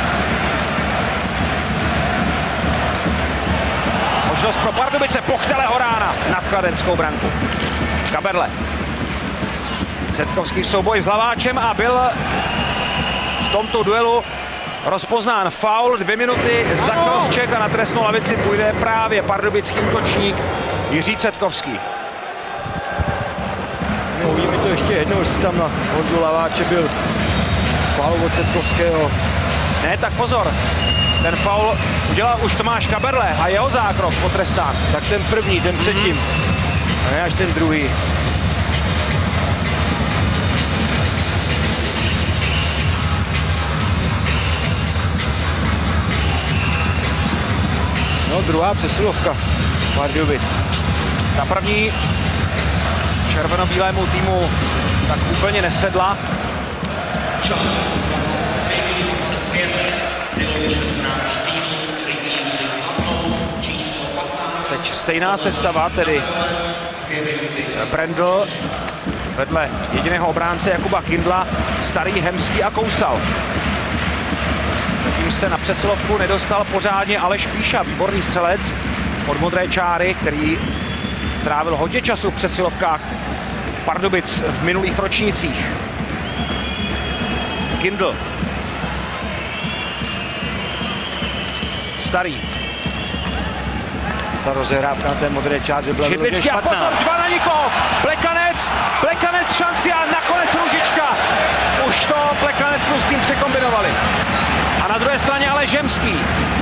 Možnost pro Pardubice, Pochteleho rána nad kladenskou branku. Kaberle. Cetkovský v souboji s Hlaváčem a byl v tomto duelu rozpoznán faul. Dvě minuty za crosscheck a na trestnou lavici půjde právě pardubický útočník Jiří Cetkovský. No, uvidíme to ještě jednou, jestli tam na Honzu Hlaváče byl faul od Cetkovského. Ne, tak pozor. Ten faul udělal už Tomáš Kaberle a jeho zákrok potrestán. Tak ten první, ten předtím. A ne až ten druhý. No, druhá přesilovka Pardubic. Ta první červeno-bílému týmu tak úplně nesedla. Teď stejná sestava, tedy Brendl vedle jediného obránce Jakuba Kindla, Starý, Hemský a Kousal. Zatím se na přesilovku nedostal pořádně Aleš Píša, výborný střelec od modré čáry, který trávil hodně času v přesilovkách Pardubic v minulých ročnících. Kindl. Starý. Ta rozehrávka na té modré čáře byla Židlický a špatná. pozor, dva na nikoho. Plekanec, Plekanec šanci a nakonec Růžička. Už to Plekanec s tím překombinovali. A na druhé straně ale Žemský.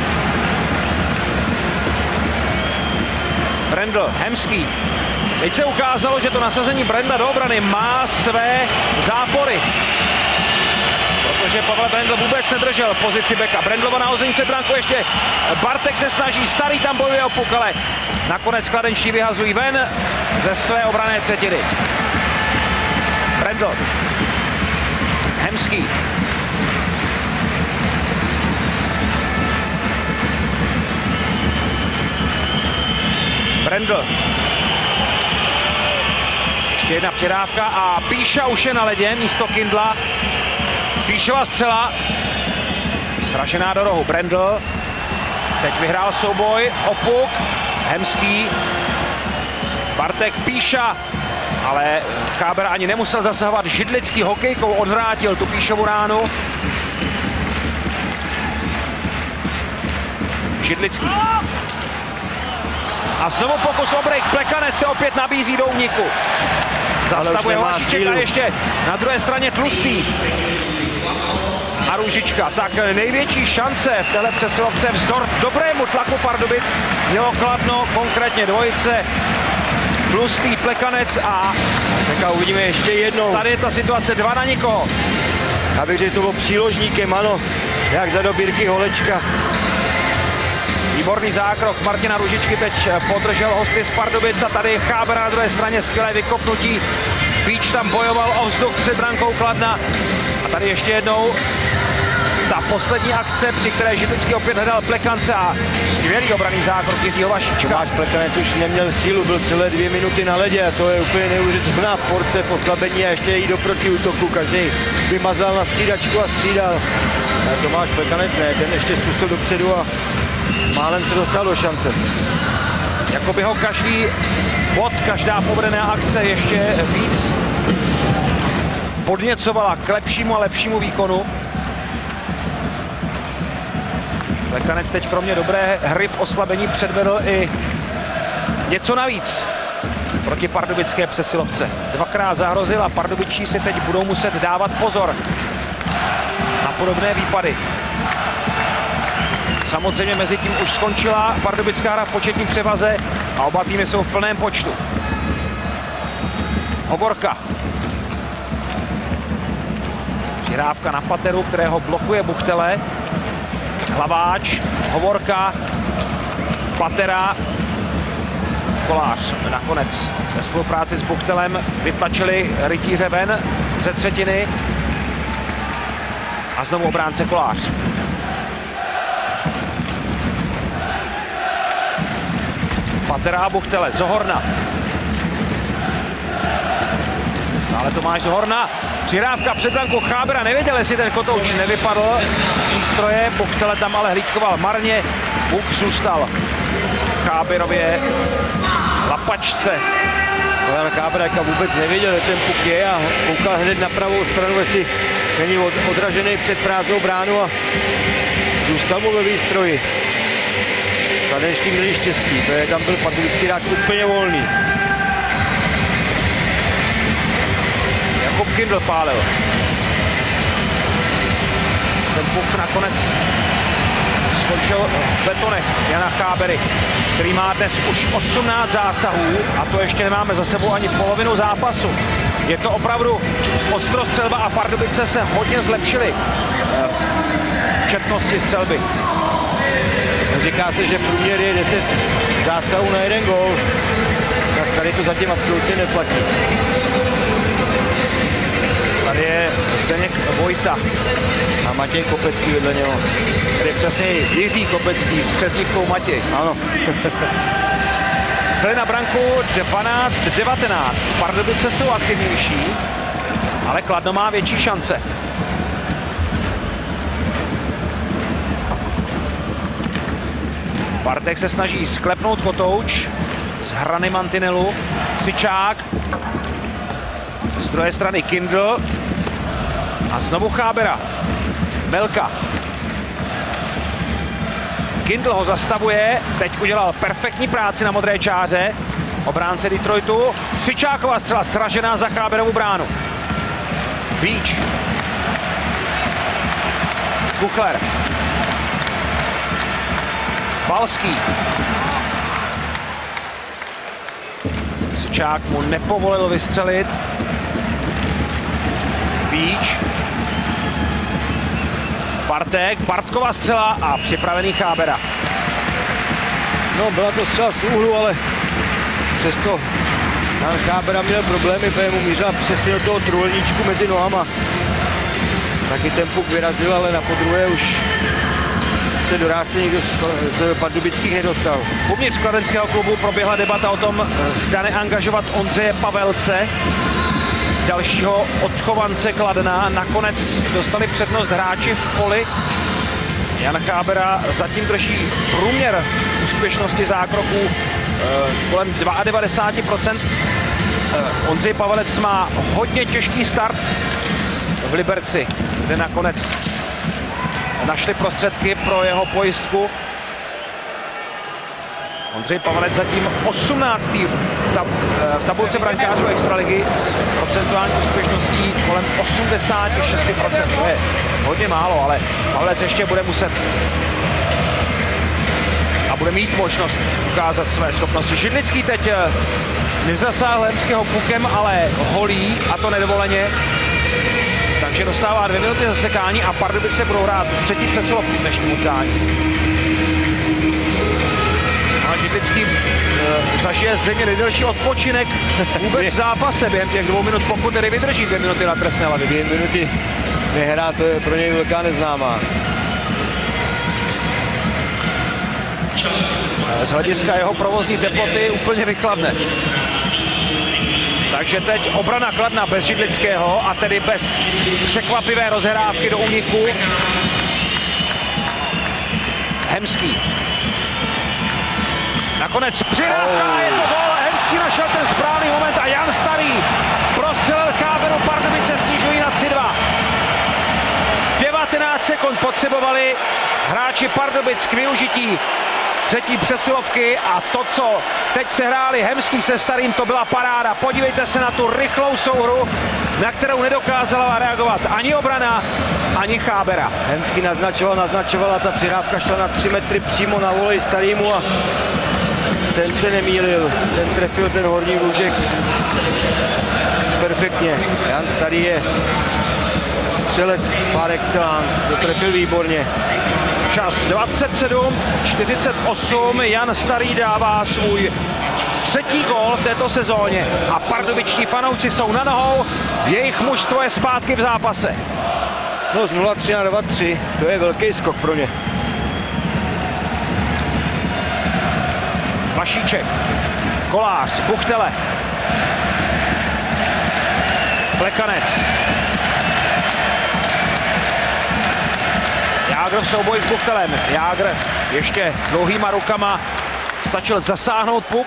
Brendl, Hemský. Teď se ukázalo, že to nasazení Brendla do obrany má své zápory. Protože Pavel Brendl vůbec nedržel pozici beka. Brendlova nahození před brankou ještě. Bartek se snaží, Starý tam bojuje o puk, ale nakonec kladenští vyhazují ven ze své obranné třetiny. Brendl. Hemský. Brendl. Ještě jedna přidávka a Píša už je na ledě místo Kindla. Píšova střela. Sražená do rohu. Brendl. Teď vyhrál souboj. Opuk. Hemský. Bartek, Píša. Ale Cháber ani nemusel zasahovat. Židlický hokejkou odvrátil tu Píšovu ránu. Židlický. A znovu pokus o break. Plekanec se opět nabízí do úniku. Zastavuje Hlaváček a ještě na druhé straně Tlustý. A Růžička. Tak největší šance v téhle přesilovce vzdor dobrému tlaku Pardubic mělo Kladno, konkrétně dvojice Tlustý, Plekanec a tak a uvidíme ještě jednou. Tady je ta situace dva na nikoho. Já bych řekl, to bylo příložníkem, ano, jak za dobírky Holečka. Výborný zákrok Martina Růžičky, teď podržel hosty z Pardubic a tady Cháber na druhé straně, skvělé vykopnutí. Píč tam bojoval o vzduch před brankou Kladna. A tady ještě jednou ta poslední akce, při které Židlický opět hledal Plekance a skvělý obranný zákrok Jiřího Vašíčka. Tomáš Plekanec už neměl sílu, byl celé dvě minuty na ledě a to je úplně neuvěřitelná porce poslabení a ještě jít do protiútoku. Každý vymazal na střídačku a střídal. A Tomáš Plekanec ne, ten ještě zkusil dopředu a málem se dostal do šance. Jakoby ho každý bod, každá povedená akce ještě víc podněcovala k lepšímu a lepšímu výkonu. Plekanec teď kromě dobré hry v oslabení předvedl i něco navíc proti pardubické přesilovce. Dvakrát zahrozil a pardubičí si teď budou muset dávat pozor na podobné výpady. Samozřejmě mezi tím už skončila pardubická hra v početní převaze a oba týmy jsou v plném počtu. Hovorka. Přihrávka na Pateru, kterého blokuje Buchtele. Hlaváč, Hovorka, Patera, Kolář. Nakonec ve spolupráci s Buchtelem vytlačili rytíře ven ze třetiny. A znovu obránce Kolář. Patera a Buchtele, Zohorna. Stále Tomáš Zohorna. Přihrávka před brankou Chábera, nevěděl, jestli ten kotouč nevypadl z výstroje. Buchtele tam ale hlídkoval marně. Buk zůstal v Cháberově lapačce. Jan Cháberek vůbec nevěděl, že ten puk je a koukal hned na pravou stranu, jestli není od, odražený před prázdnou bránu a zůstal mu ve výstroji. Kladenští měli štěstí, protože tam byl pardubický hráč úplně volný. Jakub Kindl pálil. Ten puk nakonec skončil v betonech Jana Chábery, který má dnes už osmnáct zásahů a to ještě nemáme za sebou ani polovinu zápasu. Je to opravdu ostrostřelba a Pardubice se hodně zlepšily v četnosti střelby. Říká se, že průměr je deset zásahů na jeden gól, tak tady to zatím absolutně neplatí. Tady je Zdeněk Vojta. A Matěj Kopecký vedle něho. Tady je přesně Jiří Kopecký s přezdívkou Matěj. Ano. Střely na branku dvanáct devatenáct. Pardubice jsou aktivnější, ale Kladno má větší šance. Bartek se snaží sklepnout kotouč z hrany mantinelu. Syčák. Z druhé strany Kindl. A znovu Chábera. Melka. Kindl ho zastavuje. Teď udělal perfektní práci na modré čáře. Obránce Detroitu. Syčáková střela sražená za Cháberovu bránu. Beach. Kuchler. Balský. Syčák mu nepovolil vystřelit. Beach. Bartek, Bartková střela a připravený Chábera. No, byla to střela z úhlu, ale přesto Jan Chábera měl problémy, protože mu mířila přesně do toho trůhelníčku mezi nohama. Taky ten puk vyrazil, ale na podruhé už se do ráce někdo z, z pardubických nedostal. Uvnitř kladenského klubu proběhla debata o tom, zda neangažovat Ondřeje Pavelce, dalšího odchovance Kladna. Nakonec dostali přednost hráči v poli. Jan Chábera zatím drží průměr úspěšnosti zákroků eh, kolem devadesát dva procent. Eh, Ondřej Pavelec má hodně těžký start v Liberci, kde nakonec našli prostředky pro jeho pojistku. Ondřej Pavelec zatím osmnáctý v, tab, v tabulce brankářů extraligy s procentuální úspěšností kolem osmdesát šest procent. To je hodně málo, ale Pavelec ještě bude muset a bude mít možnost ukázat své schopnosti. Židlický teď nezasáhl Lemského pukem, ale holí, a to nedovoleně. Takže dostává dvě minuty zasekání a Pardubice budou hrát třetí přesilovku v dnešním utkání. A Židlický e, zažije zřejmě nejdelší odpočinek vůbec v zápase během těch dvou minut, pokud tedy vydrží dvě minuty na trestné lavici. Dvě minuty nehrá, to je pro něj velká neznámá. Z hlediska jeho provozní teploty úplně vykladne. Takže teď obrana Kladna bez Židlického a tedy bez překvapivé rozhrávky do úniku. Hemský. Nakonec přihrávka, je to gól. Hemský našel ten správný moment a Jan Starý prostřelil Cháberu. Pardubice snižují na tři dva. devatenáct sekund potřebovali hráči Pardubic k využití třetí přesilovky a to, co teď se hráli Hemský se Starým, to byla paráda. Podívejte se na tu rychlou souhru, na kterou nedokázala reagovat ani obrana, ani Chábera. Hemský naznačoval, naznačovala, ta přihrávka šla na tři metry přímo na volej Starýmu a ten se nemýlil, ten trefil ten horní lůžek perfektně. Jan Starý je střelec par excellence, to trefil výborně. Čas dvacet sedm čtyřicet osm, Jan Starý dává svůj třetí gól v této sezóně a pardubičtí fanoušci jsou na nohou, jejich mužstvo je zpátky v zápase. No z nula tři na dva tři, to je velký skok pro ně. Vašíček, Kolář, Buchtele, Plekanec. Jágr v souboji s Buchtelem. Jágr ještě dlouhýma rukama stačil zasáhnout puk.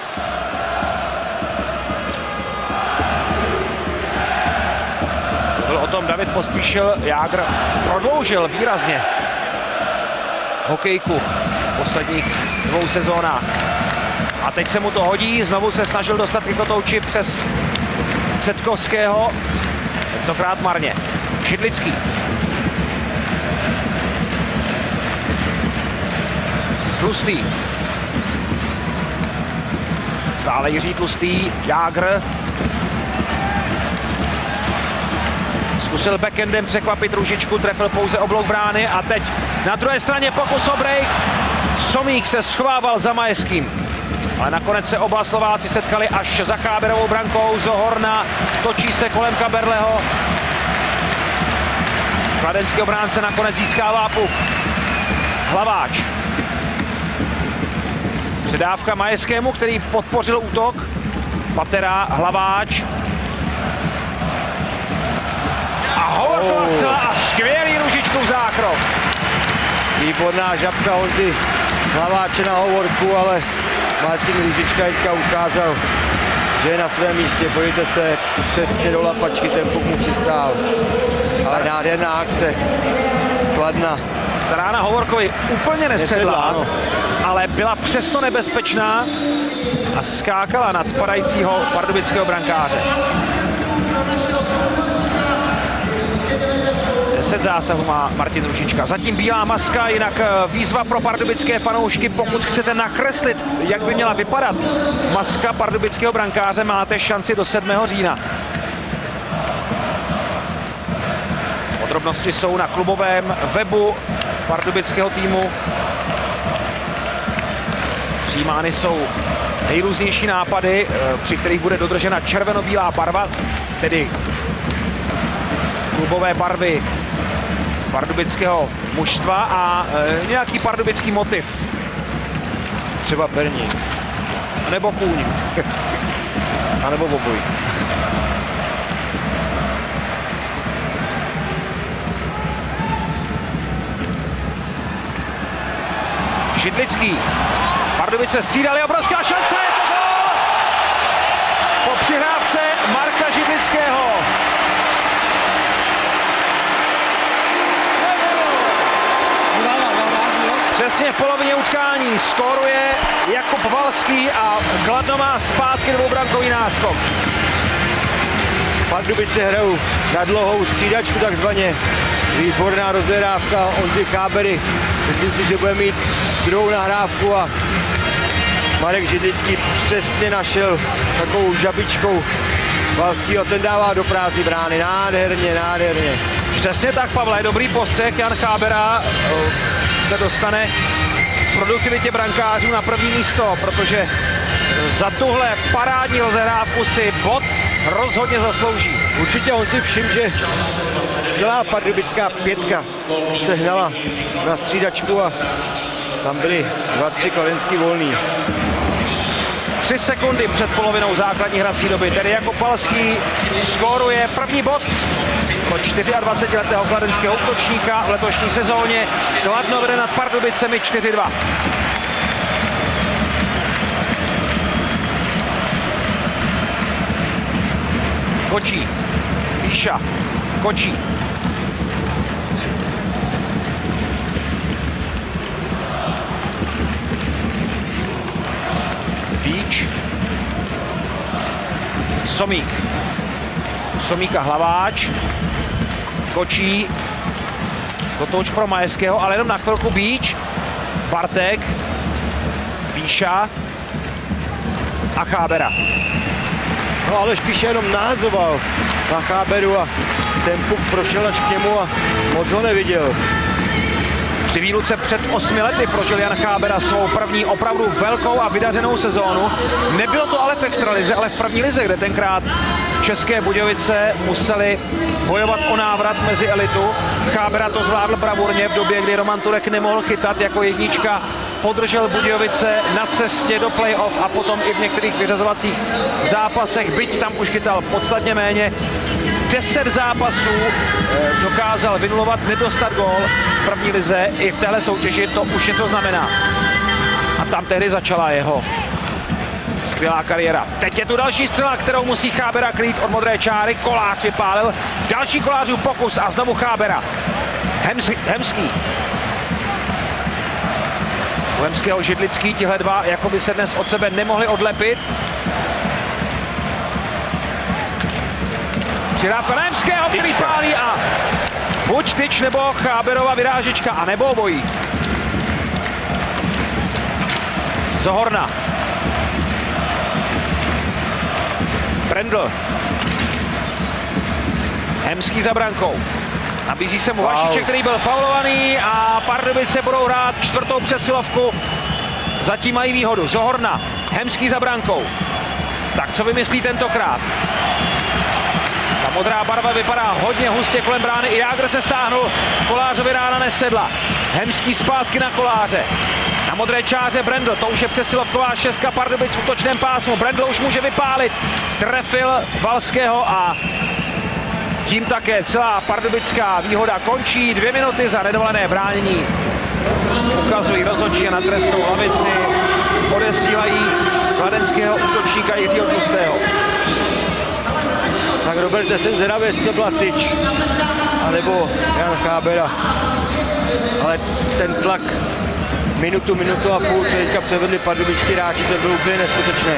Byl o tom David Pospíšil. Jágr prodloužil výrazně hokejku v posledních dvou sezónách. A teď se mu to hodí. Znovu se snažil dostat k kotouči přes Cetkovského. Tentokrát marně. Židlický. Tlustý. Stále Jiří Tlustý, Jágr. Zkusil backendem překvapit Růžičku, trefil pouze oblouk brány a teď na druhé straně pokus o break. Somík se schovával za Majeským. Ale nakonec se oba Slováci setkali až za Cháberovou brankou. Zohorna točí se kolem Kaberleho. Kladenský obránce nakonec získává puk. Hlaváč. Předávka Majeskému, který podpořil útok. Patera, Hlaváč. A Hovorková oh. Zcela a skvělý Růžičkův zákrok. Výborná žabka Honzy Hlaváče na Hovorku, ale Martin Růžička teďka ukázal, že je na svém místě. Pojďte se přesně do lapačky, ten puk mu přistál. Ale nádherná akce Kladna. Ta rána Hovorkovi úplně nesedla, nesedla ale byla přesto nebezpečná a skákala nad padajícího pardubického brankáře. Deset zásahů má Martin Růžička. Zatím bílá maska, jinak výzva pro pardubické fanoušky. Pokud chcete nakreslit, jak by měla vypadat maska pardubického brankáře, máte šanci do sedmého října. Podrobnosti jsou na klubovém webu pardubického týmu. Přijímány jsou nejrůznější nápady, při kterých bude dodržena červeno-bílá barva, tedy klubové barvy pardubického mužstva a e, nějaký pardubický motiv. Třeba perník. Nebo kůň. A nebo obojí. Židlický. Pardubice střídali, obrovská šance, je to gól! Po přihrávce Marka Židlického. Přesně v polovině utkání skóruje Jakub Valský a Kladno má zpátky dvoubrankový náskok. Pardubice hrajou na dlouhou střídačku takzvaně. Výborná rozhrávka Ondřej Chábery. Myslím si, že bude mít druhou nahrávku a Marek Židlický přesně našel takovou žabičkou Valskýho. Ten dává do prázdné brány. Nádherně, nádherně. Přesně tak, Pavle, dobrý postřeh. Jan Chábera se dostane v produktivitě brankářů na první místo, protože za tuhle parádní rozehrávku si bod rozhodně zaslouží. Určitě on si všiml, že celá pardubická pětka se hnala na střídačku a tam byli dva, tři kladenský volný. Tři sekundy před polovinou základní hrací doby, tedy jako Palský skóruje první bod pro dvacetičtyřletého kladenského útočníka v letošní sezóně. Kladno vede nad Pardubicemi čtyři dva. Kočí, Píša, Kočí. Bíč. Somík. Somíka Hlaváč. Kočí. Kotouč pro Majeského, ale jenom na chvilku Bíč. Bartek. Píša. A Chábera. No ale spíš jenom nahazoval na Cháberu a ten puk prošel až k němu a moc ho neviděl. Při výluce před osmi lety prožil Jan Chábera svou první opravdu velkou a vydařenou sezónu. Nebylo to ale v extralize, ale v první lize, kde tenkrát České Budějovice museli bojovat o návrat mezi elitu. Chábera to zvládl bravurně v době, kdy Roman Turek nemohl chytat jako jednička. Podržel Budějovice na cestě do playoff a potom i v některých vyřazovacích zápasech, byť tam už chytal podstatně méně. Deset zápasů dokázal vynulovat, nedostat gól v první lize. I v téhle soutěži to už něco znamená. A tam tehdy začala jeho skvělá kariéra. Teď je tu další střela, kterou musí Chábera krýt od modré čáry. Kolář vypálil. Další Kolářův pokus a znovu Chábera. Hems, Hemský. U Hemského Židlický, tihle dva jako by se dnes od sebe nemohli odlepit. Přihrávka na Hemského, který pálí a buď tyč nebo Cháberova vyrážečka, a nebo obojí. Zohorna. Brendl. Hemský za brankou. Nabízí se mu Vašíček, který byl faulovaný a Pardubice budou hrát čtvrtou přesilovku. Zatím mají výhodu. Zohorna. Hemský za brankou. Tak co vymyslí tentokrát? Ta modrá barva vypadá hodně hustě kolem brány. I Jágr se stáhnul. Kolářovi rána nesedla. Hemský zpátky na Koláře. Na modré čáře Brendl. To už je přesilovková šestka Pardubic v útočném pásmu. Brendl už může vypálit. Trefil Valského a tím také celá pardubická výhoda končí. Dvě minuty za nedovolené bránění. Ukazují rozhodčí a na trestnou lavici odesílají kladenského útočníka Jiřího Tlustého. Tak Roberte, jsem zvědavý, jestli to byla tyč, anebo Jan Chábera. Ale ten tlak minutu, minutu a půl, co teďka převedli pardubičtí hráči, to byl úplně neskutečný.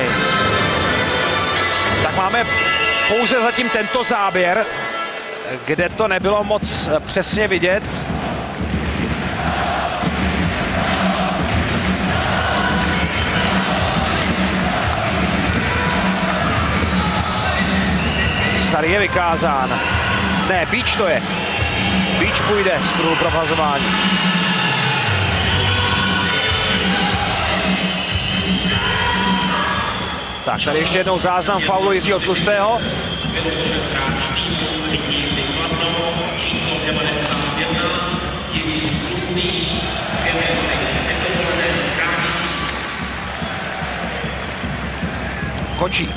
Tak máme pouze zatím tento záběr, kde to nebylo moc přesně vidět. Starý je vykázán. Ne, Bíč to je. Bíč půjde z kruhu pro vhazování. Tak, tady ještě jednou záznam faulu Jiřího Tlustého. Kočí.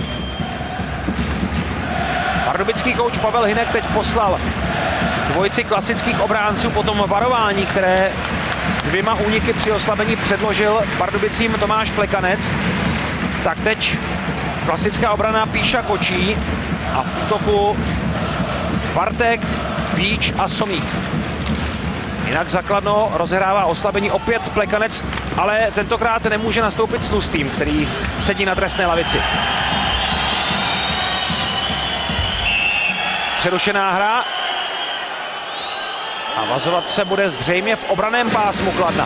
Pardubický kouč Pavel Hynek teď poslal dvojici klasických obránců po tom varování, které dvěma úniky při oslabení předložil Pardubicím Tomáš Plekanec. Tak teď klasická obrana Píša, Kočí a v útoku Bartek, Bíč a Somík. Jinak za Kladno rozehrává oslabení opět Plekanec, ale tentokrát nemůže nastoupit s Tlustým, který sedí na trestné lavici. Přerušená hra a vazovat se bude zřejmě v obraném pásmu Kladna.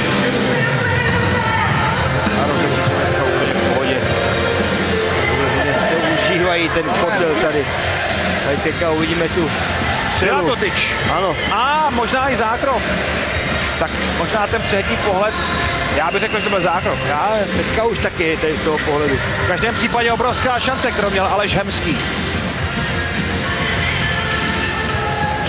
A rozhodčí jsou dneska úplně v pohodě. Dneska užívají ten kotel tady. Tady teďka uvidíme tu střelu. Byla to tyč. Ano. A možná i zákrok. Tak možná ten přední pohled, já bych řekl, že to byl zákrok. Já teďka už taky je tady z toho pohledu. V každém případě obrovská šance, kterou měl Aleš Hemský.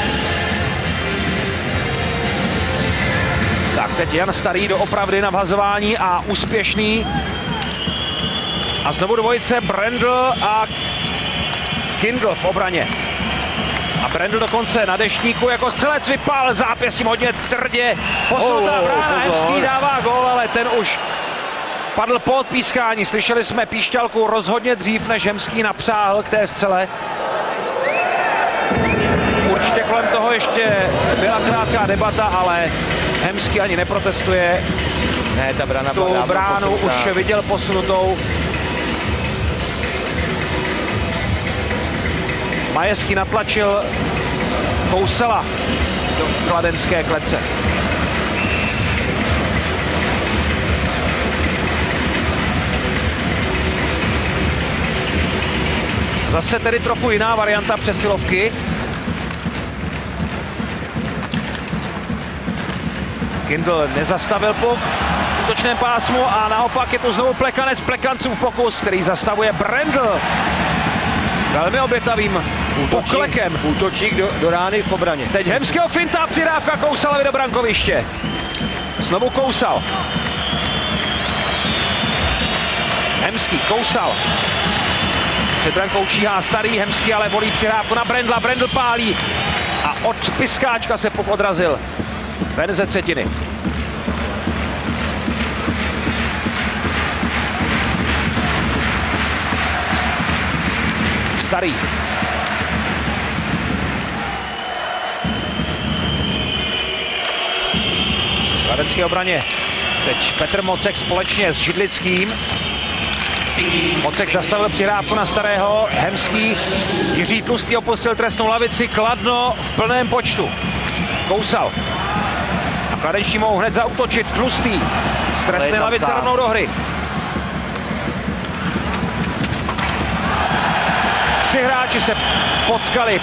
Teď Jan Starý do opravdy na vhazování a úspěšný. A znovu dvojice Brendl a Kindl v obraně. A Brendl dokonce na deštníku jako střelec vypál zápěsím hodně tvrdě. Posunutá oh, brána, oh, Hemský dává gól, ale ten už padl po odpískání. Slyšeli jsme píšťalku rozhodně dřív, než Hemský napřáhl k té střele. Určitě kolem toho ještě byla krátká debata, ale Hemský ani neprotestuje. Ne, ta brána tu bránu už viděl posunutou. Majeský natlačil Kousala do kladenské klece. Zase tedy trochu jiná varianta přesilovky. Kindl nezastavil puk v útočném pásmu a naopak je tu znovu Plekanec, Plekancův pokus, který zastavuje Brendl. Velmi obětavým poklekem. Útočník do, do rány v obraně. Teď Hemského finta, přidávka Kousalovi do brankoviště. Znovu Kousal. Hemský, Kousal. Před brankou číhá Starý, Hemský ale volí přihrávku na Brendla, Brendl pálí. A od piskáčka se puk odrazil. Ven ze třetiny. Starý. V kladenské obraně. Teď Petr Mocek společně s Židlickým. Mocek zastavil přihrávku na Starého. Hemský. Jiří Tlustý opustil trestnou lavici. Kladno v plném počtu. Kousal. A kladenští mohou hned zaútočit. Tlustý. Z trestné lavice sám. rovnou do hry. Tři hráči se potkali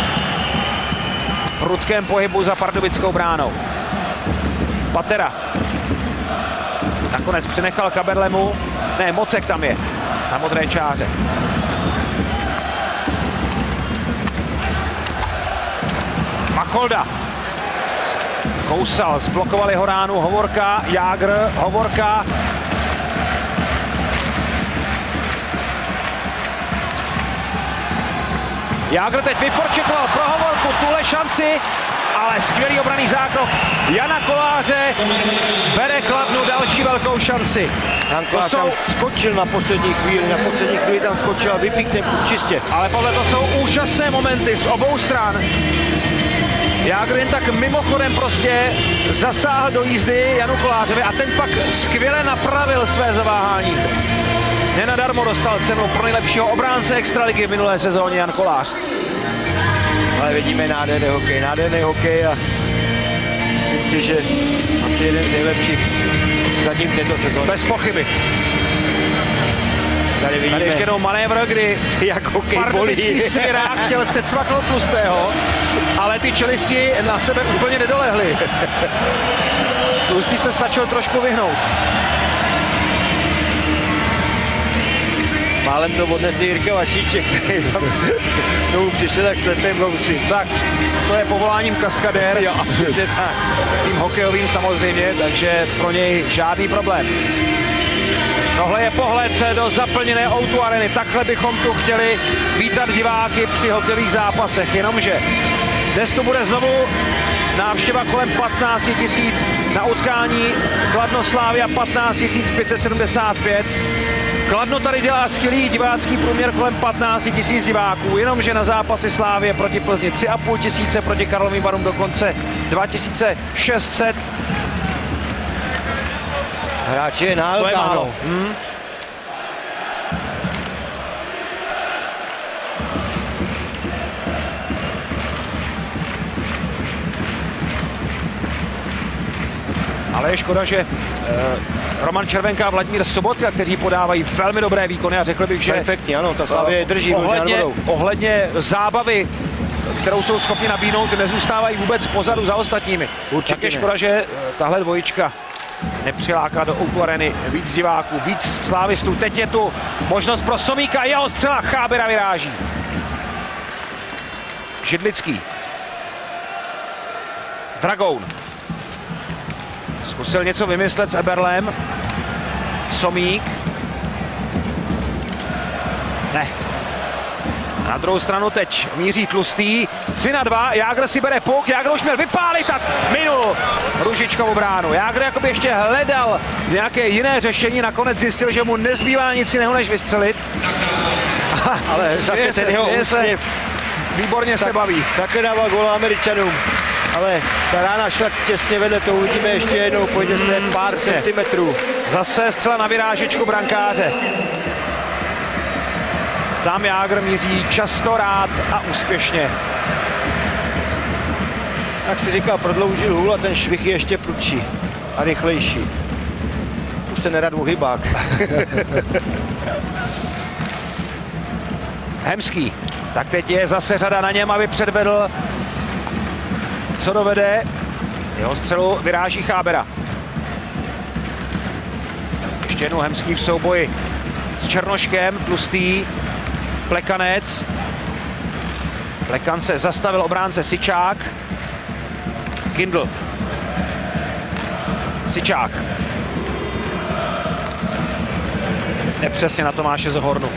v prudkém pohybu za pardubickou bránou. Patera. Nakonec přenechal Kaberlemu. Ne, Mocek tam je. Na modré čáře. Macholda. Kousal, zblokovali ho ránu, Hovorka, Jágr, Hovorka. Jágr teď vyforčekoval pro Hovorku, tuhle šanci, ale skvělý obranný zákrok Jana Koláře bere Kladnu další velkou šanci. Jan Kolář jsou... tam skočil na poslední chvíli, na poslední chvíli tam skočil a vypík ten puk čistě. Ale podle to jsou úžasné momenty z obou stran. Jágr jen tak mimochodem prostě zasáhl do jízdy Janu Kolářovi a ten pak skvěle napravil své zaváhání. Nenadarmo dostal cenu pro nejlepšího obránce extraligy v minulé sezóně Jan Kolář. Ale vidíme nádherný hokej, nádherný hokej a myslím si, že asi jeden z nejlepších zatím této sezóny. Bez pochyby. Tady vidíme, Tady ještě jednou manévr, kdy jak hokej pardubický bolí. svěrák chtěl secvaknout Tlustého, ale ty čelisti na sebe úplně nedolehly. Tlustý se stačil trošku vyhnout. Málem to odnesl Jirka Vašíček, který tam tomu přišel tak slepým brousy. Tak, to je povoláním kaskadér. Jo, přesně tak. Tím hokejovým samozřejmě, takže pro něj žádný problém. Tohle je pohled do zaplněné ó dva areny. Takhle bychom tu chtěli vítat diváky při hokejových zápasech. Jenomže dnes tu bude znovu návštěva kolem patnáct tisíc na utkání Kladno Slavia patnáct tisíc pět set sedmdesát pět. Kladno tady dělá skvělý divácký průměr kolem patnáct tisíc diváků, jenomže na zápasy Slávie proti Plzni tři a půl tisíce, proti Karlovým Varům dokonce dva tisíce šest set. Hráči je nálezáno. Hmm. Ale je škoda, že eh, Roman Červenka a Vladimír Sobotka, kteří podávají velmi dobré výkony a řekl bych, že perfektní, ano, ta Slavie drží ohledně, ohledně zábavy, kterou jsou schopni nabídnout, nezůstávají vůbec pozadu za ostatními. Určitě tak je ne. škoda, že tahle dvojička nepřiláká do ó dva areny víc diváků, víc slávistů. Teď je tu možnost pro Somíka, jeho střela, Chábera vyráží. Židlický. Dragoun. Zkusil něco vymyslet s Eberlem. Somík. Ne. Na druhou stranu teď míří Tlustý. tři na dva, Jágr si bere puk, Jágr už měl vypálit a minul Růžičkovu bránu. Jágr jakoby ještě hledal nějaké jiné řešení, nakonec zjistil, že mu nezbývá nic jiného než vystřelit. Ale zase ten jeho úsměv. Výborně se baví. Takhle dával góla Američanům. Ale ta rána šla těsně vedle, to uvidíme ještě jednou, pojde se pár centimetrů. Zase střela na vyrážečku brankáře. Tam Jágr míří často, rád a úspěšně. Jak si říkal, prodloužil hůl a ten švih je ještě prudší a rychlejší. Už se nerad uhybák. Hemský. Tak teď je zase řada na něm, aby předvedl, co dovede. Jeho střelu vyráží Chábera. Ještě jednou Hemský v souboji s Černoškem, Tlustý, Plekanec. Plekan se zastavil obránce Sičák. Kindl. Sičák. Nepřesně na Tomáše Zohornu.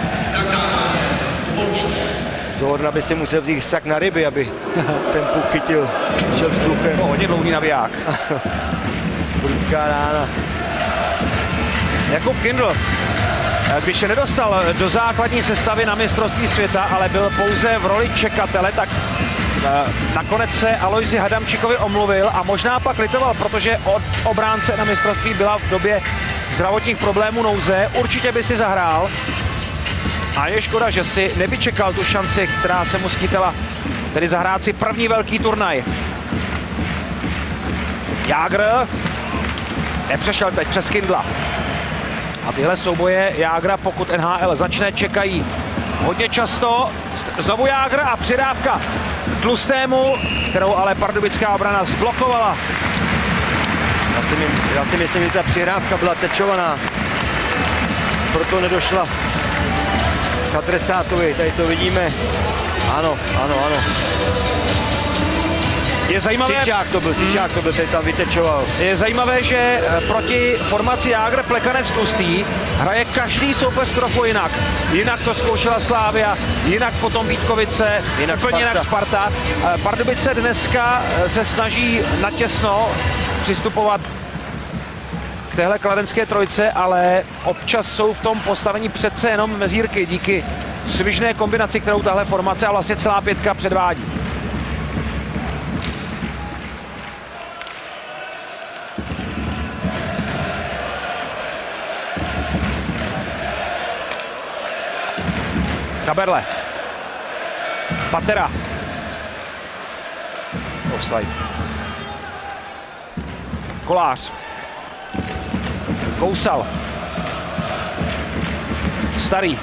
Zohorna by si musel vzít sak na ryby, aby ten puk chytil. Šel vzduchem. No, hodně dlouhý naviják. Prudká rána. Jakub Kindl, když se nedostal do základní sestavy na mistrovství světa, ale byl pouze v roli čekatele, tak nakonec se Alojzi Hadamčíkovi omluvil a možná pak litoval, protože od obránce na mistrovství byla v době zdravotních problémů nouze. Určitě by si zahrál. A je škoda, že si nevyčekal tu šanci, která se mu skýtala, tedy zahrát si první velký turnaj. Jágr nepřešel teď přes Kindla. A tyhle souboje Jágra, pokud N H L začne, čekají hodně často. Znovu Jágr a přidávka Tlustému, kterou ale pardubická obrana zblokovala. Já si, já si myslím, že ta přihrávka byla tečovaná. Proto nedošla k adresátovi. Tady to vidíme. Ano, ano, ano. Je zajímavé, Sičák to byl, Sičák to byl, který tam vytečoval. Je zajímavé, že proti formaci Jágr, Plekanec, Tlustý hraje každý soupeř trochu jinak. Jinak to zkoušela Slávia, jinak potom Vítkovice, jinak úplně Sparta. jinak Sparta. Pardubice dneska se snaží natěsno přistupovat k téhle kladenské trojce, ale občas jsou v tom postavení přece jenom mezírky díky svižné kombinaci, kterou tahle formace a vlastně celá pětka předvádí. Kaberle. Patera. Offside. Kolář. Kousal. Starý.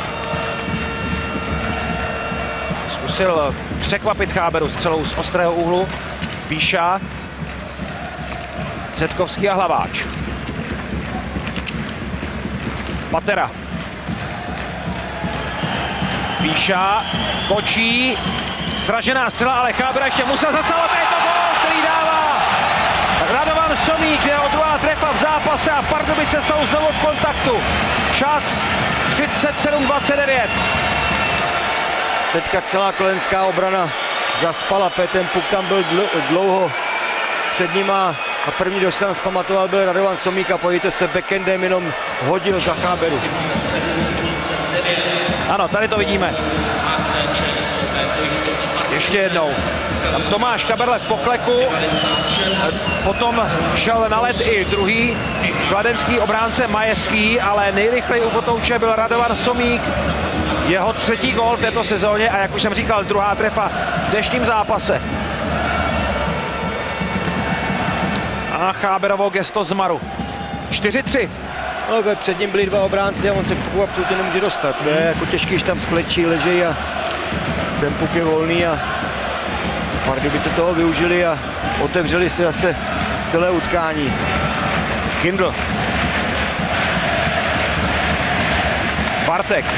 Zkusil překvapit Cháberu střelou z ostrého úhlu. Píša. Zetkovský a Hlaváč. Patera. Píša, kočí, sražená střela, ale Chábera ještě musel zasahovat, je to gól, který dává Radovan Somík, jeho druhá trefa v zápase a Pardubice jsou znovu v kontaktu. Čas třicet sedm dvacet devět. Teďka celá kladenská obrana zaspala, ten puk tam byl dlouho před nima a první, kdo se tam zpamatoval, byl Radovan Somík a pojďte se backendem jenom hodil za Cháberu. Ano, tady to vidíme. Ještě jednou. Tam Tomáš Kaberle v pokleku. Potom šel na led i druhý kladenský obránce Majeský, ale nejrychleji u kotouče byl Radovan Somík. Jeho třetí gól v této sezóně a jak už jsem říkal, druhá trefa v dnešním zápase. A Cháberovo gesto zmaru. čtyři tři. No, před ním byli dva obránci a on se k puku absolutně nemůže dostat. To je jako těžký, když tam sklečí, leží a ten puk je volný a Pardubice toho využili a otevřeli si zase celé utkání. Kindl. Bartek.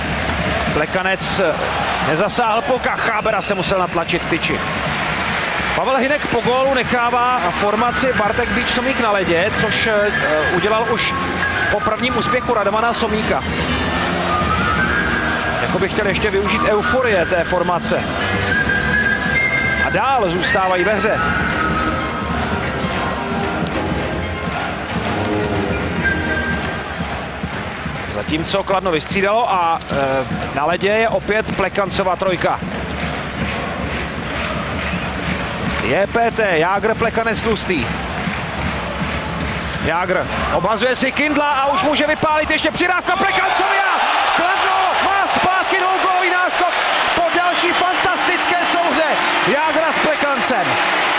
Plekanec nezasáhl puk a Chábera se musel natlačit k tyči. Pavel Hynek po gólu nechává formaci Bartek Bíč Somík na ledě, což udělal už po prvním úspěchu Radovana Somíka. Jako by chtěl ještě využít euforie té formace. A dál zůstávají ve hře. Zatímco Kladno vystřídalo a e, na ledě je opět Plekancová trojka. J P T, Jágr, Plekanec, Tlustý. Jágr obhazuje si Kindla a už může vypálit ještě přidávka Plekancovi a Kladno má zpátky dvougólový náskok po další fantastické souhře Jágra s Plekancem.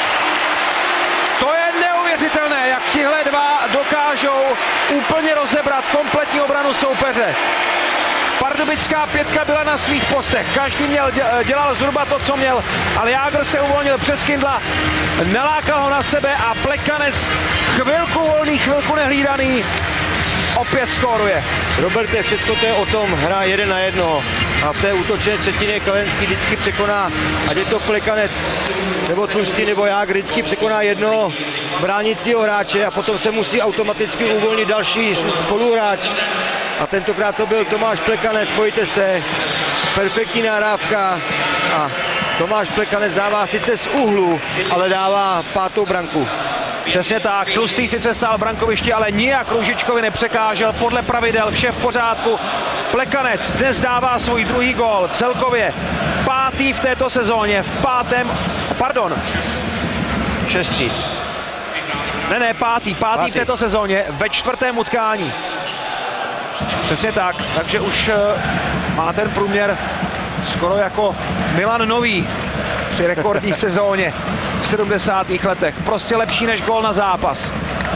To je neuvěřitelné, jak tihle dva dokážou úplně rozebrat kompletní obranu soupeře. Pardubická pětka byla na svých postech, každý měl, dělal zhruba to, co měl, ale Jágr se uvolnil přes Kindla, nalákal ho na sebe a Plekanec chvilku volný, chvilku nehlídaný, opět skóruje. Roberte, všecko to je o tom, hra jeden na jedno a v té útočné třetině Kladenský vždycky překoná, ať je to Plekanec, nebo Tlustý, nebo Jágr, vždycky překoná jedno bránícího hráče a potom se musí automaticky uvolnit další spoluhráč. A tentokrát to byl Tomáš Plekanec, pojďte se, perfektní nahrávka a Tomáš Plekanec dává sice z úhlu, ale dává pátou branku. Přesně tak, Tlustý sice stál v brankovišti, ale nijak Růžičkovi nepřekážel, podle pravidel, vše v pořádku. Plekanec dnes dává svůj druhý gól, celkově pátý v této sezóně, v pátém, pardon. Šestý. Ne, ne, pátý, pátý, pátý. v této sezóně, ve čtvrtém utkání. Přesně tak, takže už má ten průměr skoro jako Milan Nový při rekordní sezóně v sedmdesátých letech. Prostě lepší než gól na zápas.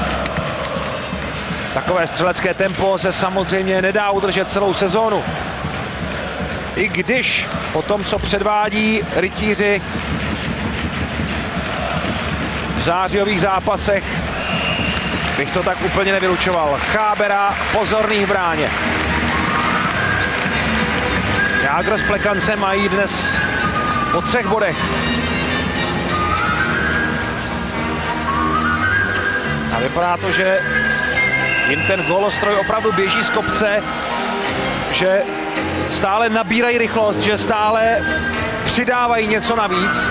Takové střelecké tempo se samozřejmě nedá udržet celou sezónu. I když po tom, co předvádí rytíři v zářijových zápasech, bych to tak úplně nevylučoval. Chábera pozorný v bráně. Jágr s Plekancem mají dnes po třech bodech. A vypadá to, že jim ten gólostroj opravdu běží z kopce, že stále nabírají rychlost, že stále přidávají něco navíc.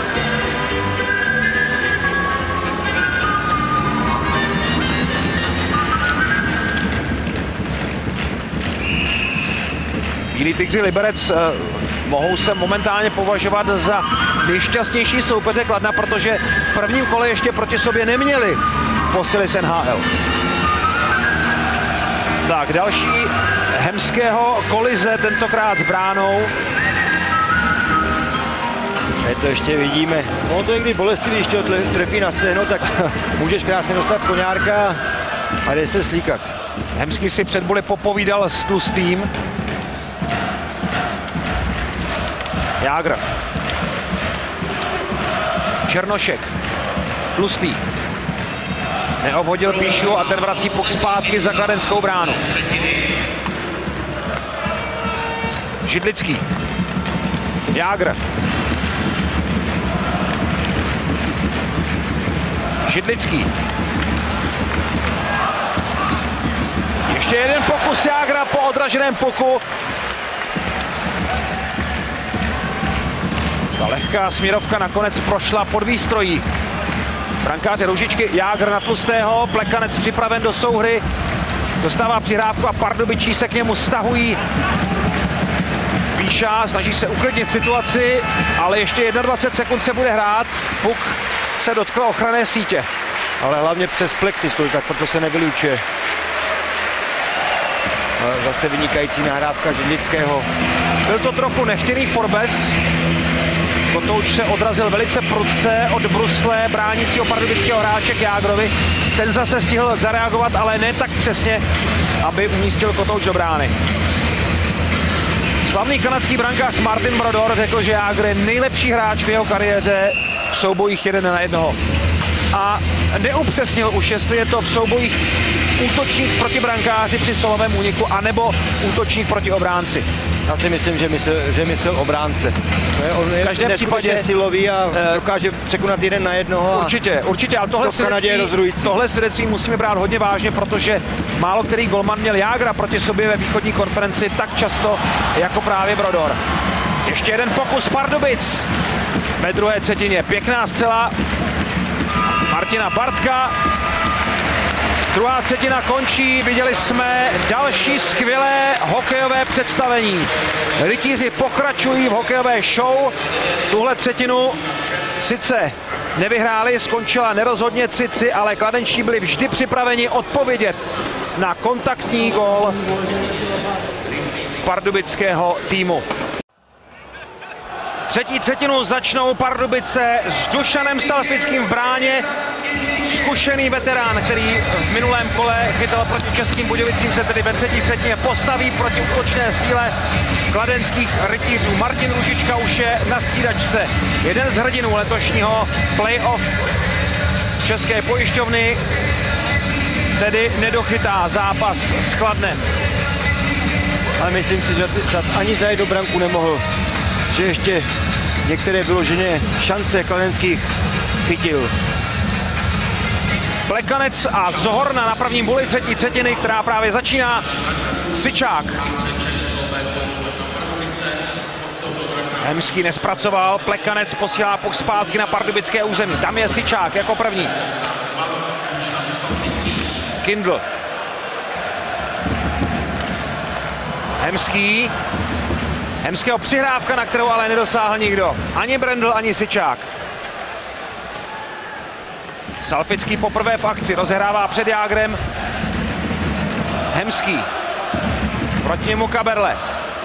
Bílí tygři Liberec eh, mohou se momentálně považovat za nejšťastnější soupeře Kladna, protože v prvním kole ještě proti sobě neměli posily z N H L. Tak, další hemského kolize, tentokrát s bránou. Je to ještě vidíme. No to je kdy bolestivý, když ho trefí na stehno, tak můžeš krásně dostat koňárka a jde se slíkat. Hemský si před boli popovídal s Tlustým. Jágr. Černošek. Tlustý. Neobhodil Píšu a ten vrací puk zpátky za kladenskou bránu. Židlický. Jágr. Židlický. Ještě jeden pokus Jágra po odraženém puku. Ta lehká směrovka nakonec prošla pod výstrojí. Brankáře Růžičky, Jágr na Tlustého, Plekanec připraven do souhry. Dostává přihrávku a Pardubičí se k němu stahují. Píša snaží se uklidnit situaci, ale ještě dvacet jedna sekund se bude hrát. Puk se dotkl ochranné sítě. Ale hlavně přes plexi stojí, tak proto se nevylučuje. Zase vynikající nahrávka Židlického. Byl to trochu nechtěný forbes. Kotouč se odrazil velice prudce od brusle bránícího pardubického hráče k Jágrovi. Ten zase stihl zareagovat, ale ne tak přesně, aby umístil Kotouč do brány. Slavný kanadský brankář Martin Brodor řekl, že Jágr je nejlepší hráč v jeho kariéře v soubojích jeden na jednoho. A neupřesnil už, jestli je to v soubojích útočník proti brankáři při solovém úniku, anebo útočník proti obránci. Já si myslím, že myslel, že myslel obránce. On je v každém případě silový a dokáže překonat jeden na jednoho. Určitě, určitě, ale tohle svědectví, tohle svědectví musíme brát hodně vážně, protože málo který golman měl Jágra proti sobě ve východní konferenci tak často jako právě Brodor. Ještě jeden pokus Pardubic ve druhé třetině. Pěkná střela Martina Bartka. Druhá třetina končí, viděli jsme další skvělé hokejové představení. Rytíři pokračují v hokejové show. Tuhle třetinu sice nevyhráli, skončila nerozhodně tři tři, ale kladenčtí byli vždy připraveni odpovědět na kontaktní gól pardubického týmu. Třetí třetinu začnou Pardubice s Dušanem Salfickým v bráně. Zkušený veterán, který v minulém kole chytal proti Českým Budějovicím, se tedy ve třetí třetině postaví proti útočné síle kladenských rytířů. Martin Růžička už je na střídačce. Jeden z hrdinů letošního playoff České pojišťovny tedy nedochytá zápas s Kladnem. Ale myslím si, že ani zajet do branku nemohl. Že ještě některé vyloženě šance kladenských chytil. Plekanec a Zohorna na prvním buli třetí třetiny, která právě začíná. Syčák. Hemský nespracoval, Plekanec posílá puk zpátky na pardubické území. Tam je Syčák jako první. Kindl. Hemský. Hemského přihrávka, na kterou ale nedosáhl nikdo. Ani Brendl, ani Syčák. Salfický poprvé v akci, rozehrává před Jágrem. Hemský. Proti němu Kaberle.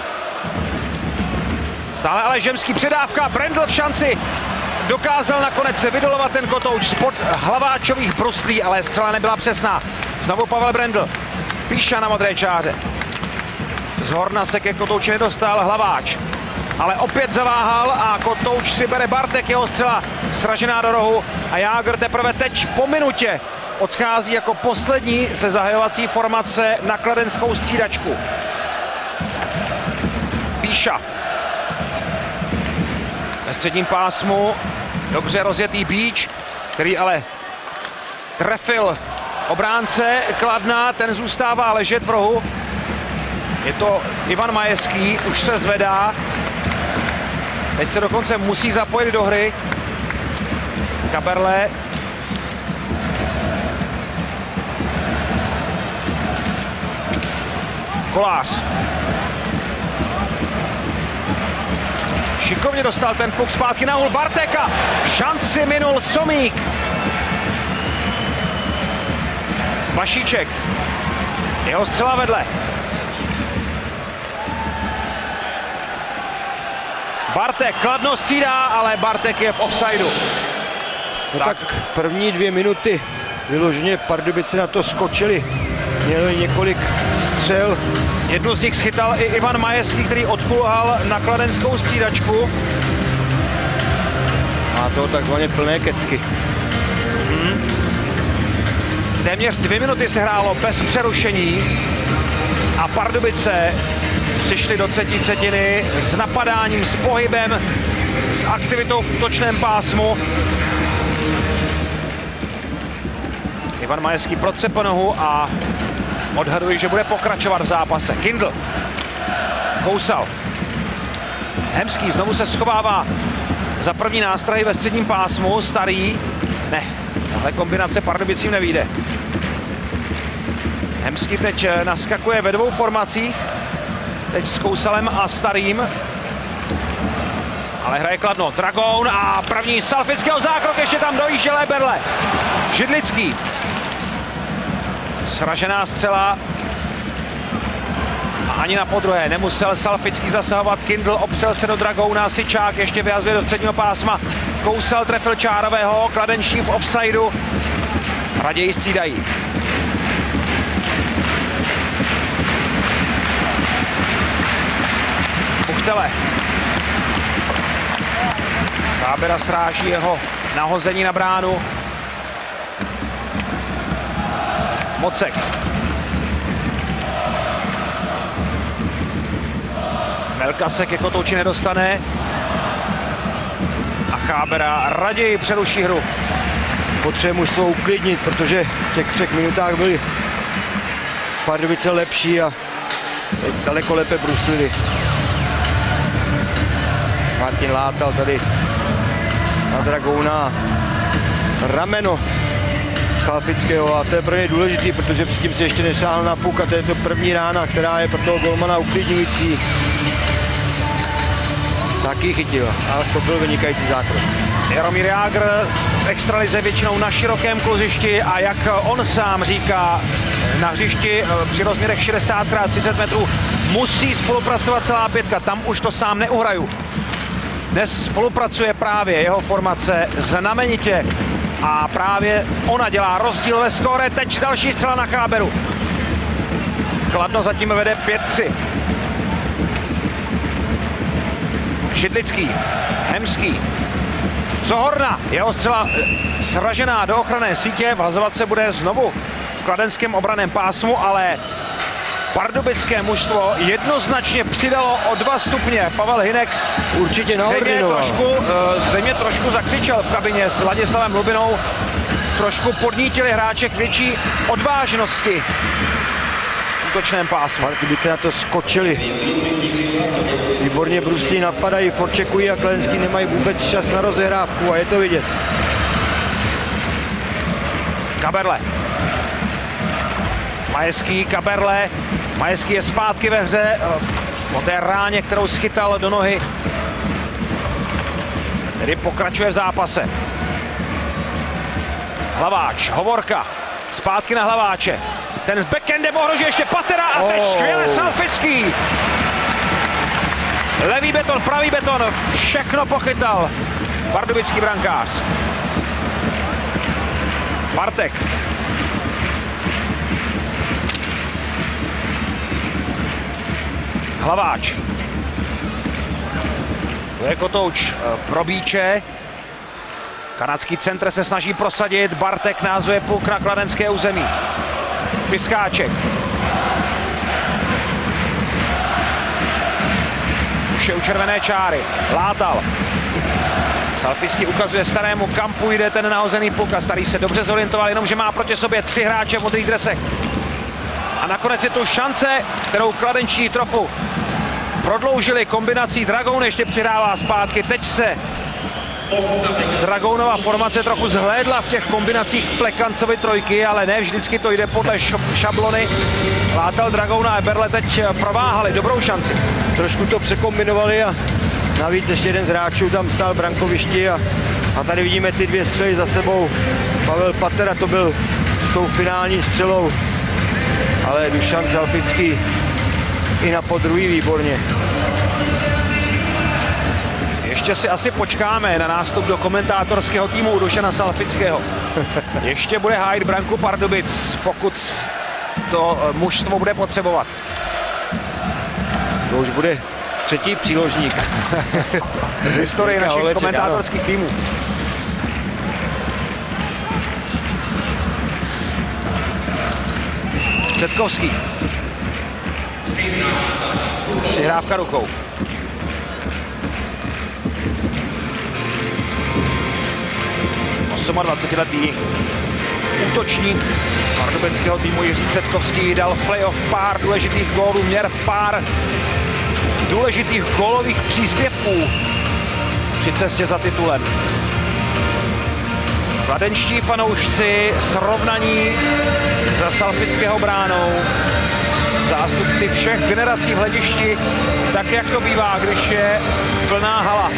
Stále ale Žemský předávka, Brendl v šanci. Dokázal nakonec se vydolovat ten kotouč spod hlaváčových bruslí, ale střela nebyla přesná. Znovu Pavel Brendl. Píša na modré čáře. Z Horna se ke kotouči nedostal Hlaváč. Ale opět zaváhal a kotouč si bere Bartek, jeho střela sražená do rohu a Jágr teprve teď po minutě odchází jako poslední se zahajovací formace na kladenskou střídačku. Píša. Ve středním pásmu dobře rozjetý Bíč, který ale trefil obránce Kladna, ten zůstává ležet v rohu. Je to Ivan Majeský, už se zvedá. Teď se dokonce musí zapojit do hry. Kaberle. Kolář. Šikovně dostal ten puk zpátky na hůl Barteka. Šanci minul Somík. Vašíček. Jeho střela vedle. Bartek, Kladno střídá, ale Bartek je v offsideu. No tak. tak první dvě minuty vyloženě Pardubice na to skočili. Měli několik střel. Jednu z nich schytal i Ivan Majeský, který odkulhal na kladenskou střídačku. Má to takzvaně plné kecky. Hmm. Téměř dvě minuty se hrálo bez přerušení a Pardubice přišli do třetí třetiny s napadáním, s pohybem, s aktivitou v útočném pásmu. Ivan Majeský protřepe nohu a odhaduji, že bude pokračovat v zápase. Kindl. Kousal. Hemský znovu se schovává za první nástrahy ve středním pásmu. Starý. Ne, tahle kombinace Pardubicím nevyjde. Hemský teď naskakuje ve dvou formacích. Teď s Kousalem a Starým. Ale hraje Kladno. Dragoun a první Salfického zákrok. Ještě tam dojížděl Berle. Židlický. Sražená střela. A ani na podruhé nemusel Salfický zasahovat. Kindl opřel se do Dragouna. Syčák ještě vyhazuje do středního pásma. Kousal trefil čárového. Kladenčí v offsideu. Raději střídají. Puchtele. Kábera sráží jeho nahození na bránu. Mocek. Melka se ke kotouči nedostane. A Chábera raději přeruší hru. Potřebuje mužstvo uklidnit, protože v těch třech minutách byly Pardubice lepší a daleko lépe bruslili. Martin látal tady na Dragouna rameno Salfického a to je pro ně důležitý, protože předtím se ještě nesáhl na puk a to je to první rána, která je pro toho golmana uklidňující. Taky chytil a to byl vynikající zákrok. Jaromír Jágr v extralize většinou na širokém kluzišti a jak on sám říká, na hřišti při rozměrech šedesát krát třicet metrů musí spolupracovat celá pětka, tam už to sám neuhraju. Dnes spolupracuje právě jeho formace znamenitě a právě ona dělá rozdíl ve skóre. Teď další střela na Cháberu. Kladno zatím vede pět tři. Šidlický, Hemský, Zohorna, jeho střela sražená do ochranné sítě, vhazovat se bude znovu v kladenském obraném pásmu, ale pardubické mužstvo jednoznačně přidalo o dva stupně. Pavel Hynek určitě zřejmě trošku, zřejmě trošku zakřičel v kabině s Ladislavem Lubinou, trošku podnítili hráče k větší odvážnosti v útočném pásmu. Pardubice na to skočili. Výborně bruslí, napadají, forčekují a Kladenský nemají vůbec čas na rozehrávku a je to vidět. Kaberle. Majeský, Kaberle. Majeský je zpátky ve hře po té ráně, kterou schytal do nohy. Tedy pokračuje v zápase. Hlaváč, Hovorka. Zpátky na Hlaváče. Ten s backendem ohrožuje ještě Patera a teď oh. skvěle Salfický. Levý beton, pravý beton, všechno pochytal pardubický brankář. Bartek. Hlaváč. To je kotouč pro Bíče. Kanadský centr se snaží prosadit. Bartek názuje puk na kladenské území. Piskáček. Už je u červené čáry. Látal. Salfický ukazuje starému, kam půjde ten nahozený puk a starý se dobře zorientoval, jenomže má proti sobě tři hráče v modrých dresech. A nakonec je tu šance, kterou kladenčí trochu prodloužili kombinací. Dragoun ještě přihrává zpátky. Teď se Dragounova formace trochu zhlédla v těch kombinacích Plekancovy trojky, ale ne vždycky to jde podle šablony. Látal, Dragouna a Eberle teď prováhali dobrou šanci. Trošku to překombinovali a navíc ještě jeden z hráčů tam stál v brankovišti a, a tady vidíme ty dvě střely za sebou. Pavel Patera to byl s tou finální střelou, ale Dušan Salfický i na podruhý výborně. Ještě si asi počkáme na nástup do komentátorského týmu Dušana Salfického. Ještě bude hájit branku Pardubic, pokud to mužstvo bude potřebovat. To už bude třetí příložník v historii našich Oleček, komentátorských ano. týmů. Cetkovský. Přihrávka rukou. dvacetiletý útočník pardubického týmu Jiří Cetkovský dal v playoff pár důležitých gólů, měr pár důležitých gólových příspěvků při cestě za titulem. Kladenští fanoušci srovnaní za Salfického bránou, zástupci všech generací v hledišti, tak jak to bývá, když je plná hala.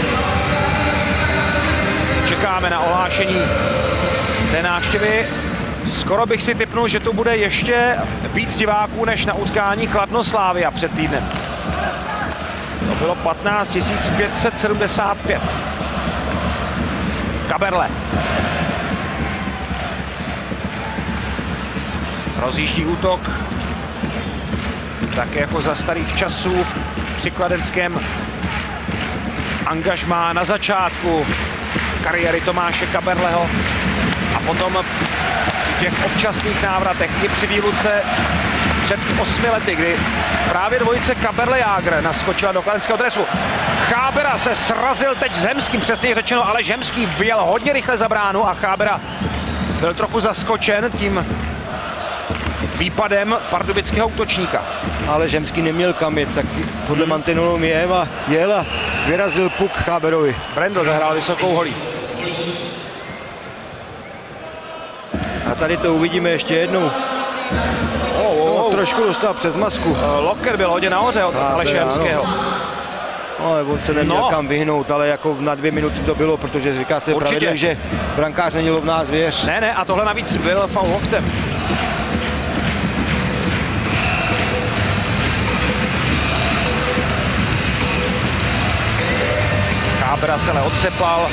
Čekáme na ohlášení té návštěvy. Skoro bych si tipnul, že tu bude ještě víc diváků než na utkání Kladno Slavia před týdnem. To bylo patnáct tisíc pět set sedmdesát pět. Kaberle. Rozjíždí útok. Tak jako za starých časů při kladenském angažmá na začátku kariéry Tomáše Kaberleho a potom při těch občasných návratech i při výluce před osmi lety, kdy právě dvojice Kaberle-Jágr naskočila do kladenského dresu. Chábera se srazil teď s Hemským, přesně řečeno, ale Hemský vyjel hodně rychle za bránu a Chábera byl trochu zaskočen tím výpadem pardubického útočníka. Ale Hemský neměl kam jet, tak podle mantinelu jel a jel a vyrazil puk Cháberovi. Brendl zahrál vysokou holí. A tady to uvidíme ještě jednou. Oh, oh, oh. No, trošku dostal přes masku. Locker byl hodně nahoře od Aleše Hemského. No, ale on se neměl No. kam vyhnout, ale jako na dvě minuty to bylo, protože říká se pravidlem, že brankář není lovná zvěř. Ne, ne, a tohle navíc byl faul loktem. Chábera se ale odcepal.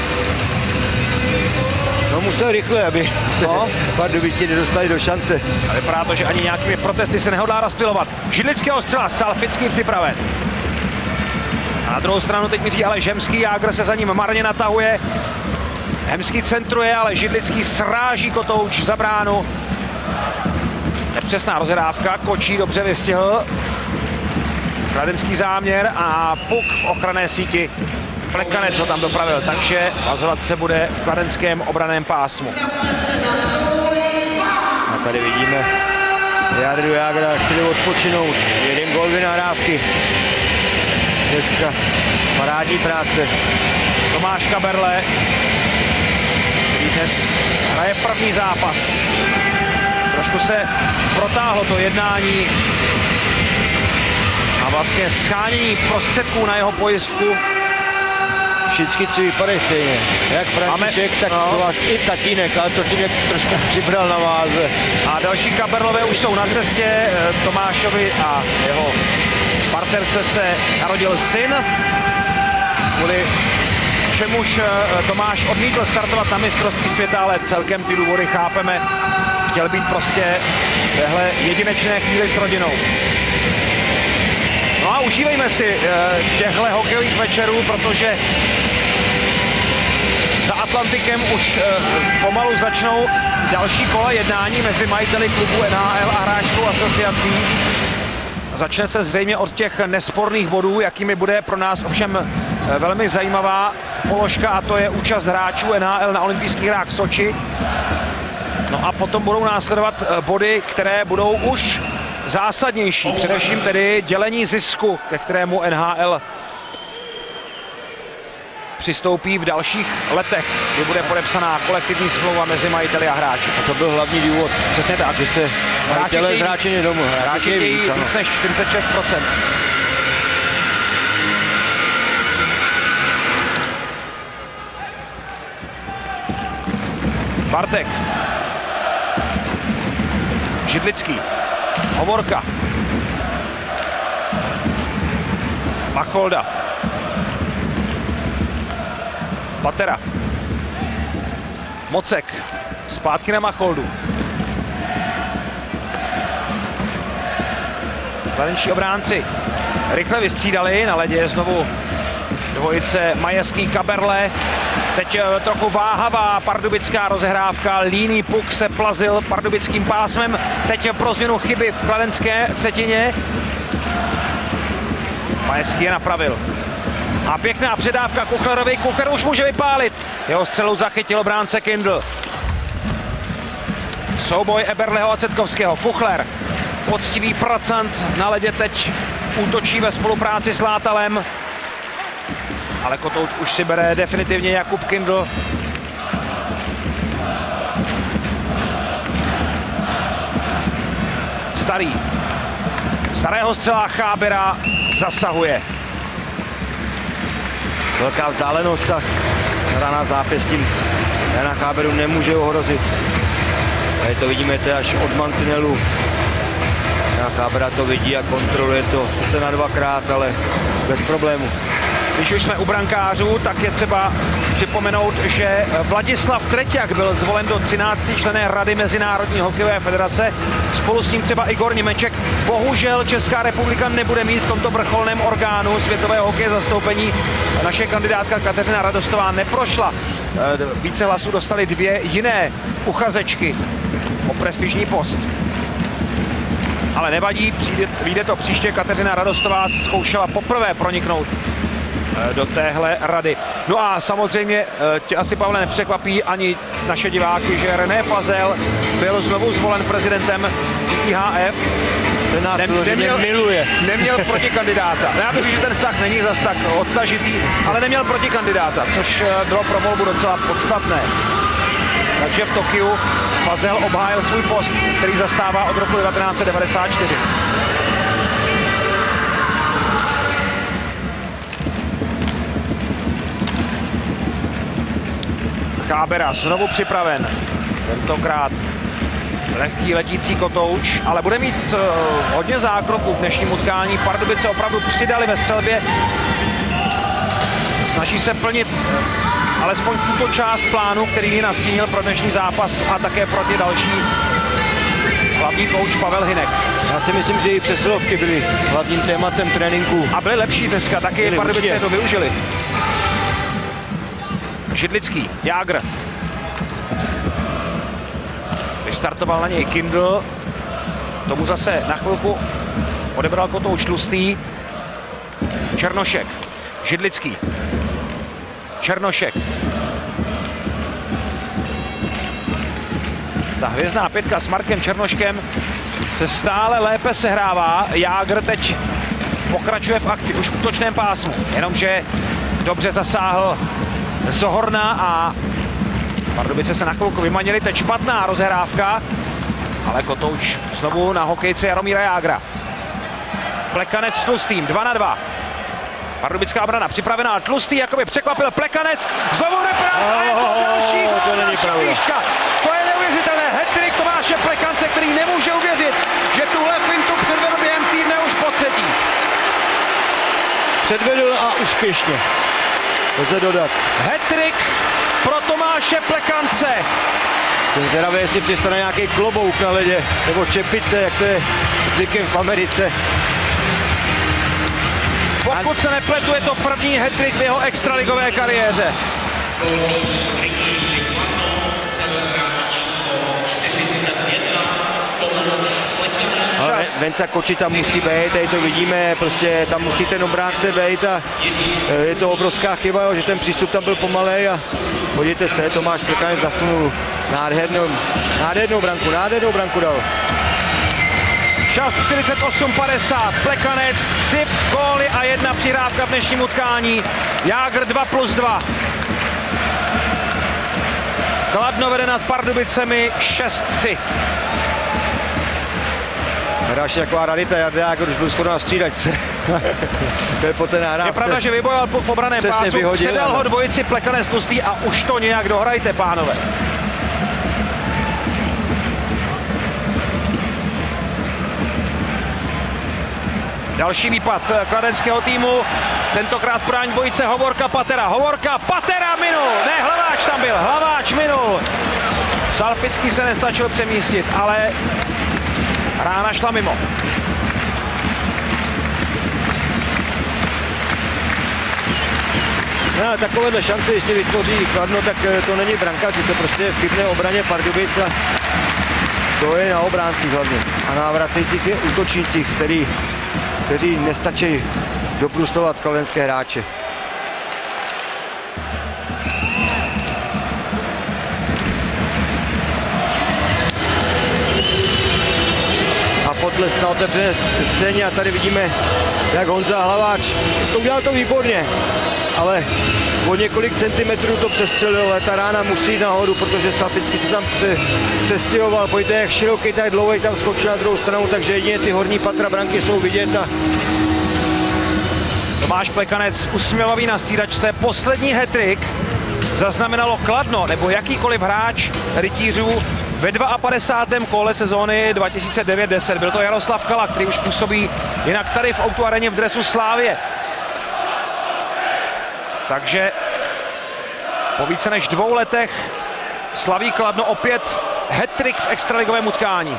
No musel rychle, aby se No. Pardubičtí nedostali do šance. A vypadá to, že ani nějakými protesty se nehodlá rozpilovat. Židlického střela, Salfický připraven. A na druhou stranu teď míří ale Hemský, Jágr se za ním marně natahuje. Hemský centruje, ale Židlický sráží Kotouč za bránu. Nepřesná rozhrávka, Kočí dobře vystihl kladenský záměr a puk v ochranné síti. Plekanec ho tam dopravil, takže vazovat se bude v kladenském obraném pásmu. A tady vidíme Jardu Jágra, jak si jde odpočinout. Jeden gól, dvě nahrávky. Dneska parádní práce. Tomáš Kaberle, který dnes hraje první zápas. Trošku se protáhlo to jednání a vlastně schánění prostředků na jeho pojistku. Všichni tři vypadají stejně. Jak František, tak no. Tomáš i Tatínek, ale Tatínek trošku přibral na váze. A další Kaberlové už jsou na cestě. Tomášovi a jeho partnerce se narodil syn, kvůli čemuž Tomáš odmítl startovat na mistrovství světa, ale celkem ty důvody chápeme. Chtěl být prostě v téhle jedinečné chvíli s rodinou. No a užívejme si těchto hokejových večerů, protože za Atlantikem už pomalu začnou další kola jednání mezi majiteli klubu N H L a hráčskou asociací. Začne se zřejmě od těch nesporných bodů, jakými bude pro nás ovšem velmi zajímavá položka, a to je účast hráčů N H L na olympijských hrách v Soči. No a potom budou následovat body, které budou už zásadnější, především tedy dělení zisku, ke kterému N H L přistoupí v dalších letech, kdy bude podepsaná kolektivní smlouva mezi majiteli a hráči. A to byl hlavní důvod. Přesně tak. Že se majitele zráčení domů. Hráči chtějí víc, víc než čtyřicet šest procent. Bartek. Židlický. Hovorka. Macholda. Patera. Mocek. Zpátky na Macholdu. Kladenčtí obránci rychle vystřídali, na ledě je znovu dvojice Majeský Kaberle. Teď trochu váhavá pardubická rozehrávka, líný puk se plazil pardubickým pásmem. Teď pro změnu chyby v kladenské třetině. Majeský je napravil. A pěkná předávka Kuchlerovi, Kuchler už může vypálit. Jeho střelu zachytil obránce Kindl. Souboj Eberleho a Cetkovského. Kuchler, poctivý pracant na ledě, teď útočí ve spolupráci s Látalem. Ale Kotouč už si bere definitivně Jakub Kindl. Starý. Starého střela Chábera zasahuje. Velká vzdálenost a rana zápěstím Jana Cháberu nemůže ohrozit. Tady to vidíme to až od mantinelu. Jana Chábera to vidí a kontroluje to sice na dvakrát, ale bez problému. Když už jsme u brankářů, tak je třeba připomenout, že Vladislav Treťák byl zvolen do třináctičlenné rady Mezinárodní hokejové federace. Spolu s ním třeba Igor Němeček. Bohužel Česká republika nebude mít v tomto vrcholném orgánu světového hokeje zastoupení. Naše kandidátka Kateřina Radostová neprošla. Více hlasů dostali dvě jiné uchazečky o prestižní post. ale nevadí, přijde, vyjde to příště. Kateřina Radostová zkoušela poprvé proniknout do téhle rady. No a samozřejmě tě asi, Pavle, nepřekvapí ani naše diváky, že René Fazel byl znovu zvolen prezidentem I I H F. Ten nás Nem, neměl, miluje. neměl protikandidáta. Já bych říct, že ten vztah není zas tak odtažitý, ale neměl protikandidáta, což bylo pro volbu docela podstatné. Takže v Tokiu Fazel obhájil svůj post, který zastává od roku devatenáct set devadesát čtyři. Chábera znovu připraven, tentokrát lehký letící kotouč, ale bude mít uh, hodně zákroků v dnešním utkání. Pardubice opravdu přidali ve střelbě, snaží se plnit uh, alespoň tuto část plánu, který nastínil pro dnešní zápas a také pro ty další. Hlavní kouč Pavel Hynek. Já si myslím, že i přesilovky byly hlavním tématem tréninku. A byly lepší dneska, taky byly Pardubice určitě to využili. Židlický, Jágr. Vystartoval na něj Kindl. Tomu zase na chvilku odebral kotouč Tlustý. Černošek, Židlický. Černošek. Ta hvězdná pětka s Markem Černoškem se stále lépe sehrává. Jágr teď pokračuje v akci, už v útočném pásmu. Jenomže dobře zasáhl Zohorna a Pardubice se na chvilku vymanili. Teď špatná rozehrávka, ale kotouč znovu na hokejce Jaromíra Jágra. Plekanec s Tlustým, dva na dva. Pardubická obrana připravená, Tlustý jakoby překvapil Plekanec, znovu reprát a je to další gól, další klíšťka. To je neuvěřitelné, hat-trick Tomáše Plekance, který nemůže uvěřit, že tuhle fintu předvedl během týdne už po třetí. Předvedl a úspěšně. Lze dodat. Hat-trick pro Tomáše Plekance. Jsem zvědavý, jestli přistane nějaký klobouk na ledě, nebo čepice, jak to je zvykem v Americe. Pokud se nepletu, je to první hat-trick v jeho extraligové kariéře. Ale Venca Koči tam musí být, tady to vidíme, prostě tam musí ten obránce být a je to obrovská chyba, jo, že ten přístup tam byl pomalej a podívejte se, Tomáš Plekanec zasunul nádhernou, nádhernou branku, nádhernou branku dal. Čas čtyřicet osm padesát, Plekanec, tři góly a jedna přihrávka v dnešním utkání. Jágr dva plus dva. Kladno vede nad Pardubicemi šest tři. Další taková rarita, Jarda Jágr už byl skoro na střídačce. To je po té nahrávce. Je pravda, že vybojoval v obraném pásu, vyhodil, předal ale ho dvojici Plekanec Tlustý a už to nějak dohrajte, pánové. Další výpad kladenského týmu, tentokrát podání dvojice Hovorka Patera. Hovorka Patera minul, ne, Hlaváč tam byl, Hlaváč minul. Salfický se nestačil přemístit, ale rána šla mimo. No, takovéhle šance, když si vytvoří Kladno, tak to není brankář, to prostě je v chybné obraně Pardubic a to je na obráncích hlavně. A na vracejících si útočnících, který, kteří nestačí doprustovat kladenské hráče. Potles na otevřené scéně a tady vidíme, jak Honza Hlaváč to udělal to výborně, ale o několik centimetrů to přestřelil, ale ta rána musí jít nahoru, protože Salfický se tam pře, přestěhoval, pojďte, jak široký, tak dlouhý tam skočil na druhou stranu, takže jedině ty horní patra branky jsou vidět. A Tomáš Plekanec usměvavý na střídačce, poslední hat-trick zaznamenalo Kladno nebo jakýkoliv hráč rytířů ve padesátém kole sezóny dva tisíce devět deset. Byl to Jaroslav Kala, který už působí jinak tady v O dva areně v dresu Slávie. Takže po více než dvou letech slaví Kladno opět hat-trick v extraligovém utkání.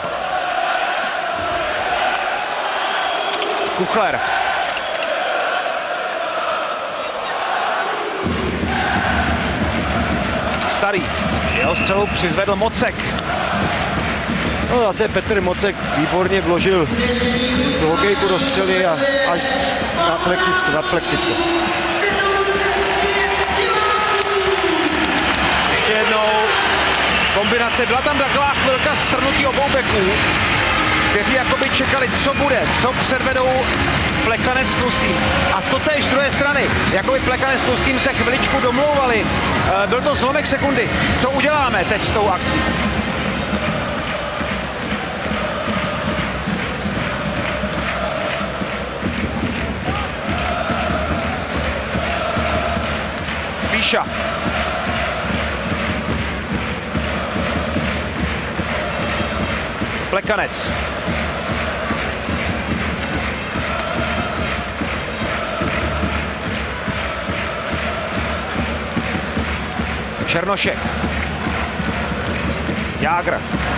Kuchler. Starý. Jeho střelu přizvedl Mocek. No zase Petr Mocek výborně vložil do hokejku do střely a až na plexisko, na plexisko. Ještě jednou kombinace, byla tam taková chvilka strnutí obou beků, kteří jakoby čekali, co bude, co předvedou Plekanec s Tlustým. A to též z druhé strany, jakoby Plekanec s Tlustým se chviličku domlouvali. E, byl to zlomek sekundy. Co uděláme teď s tou akcí? Píša. Plekanec. Černošek. Jágr.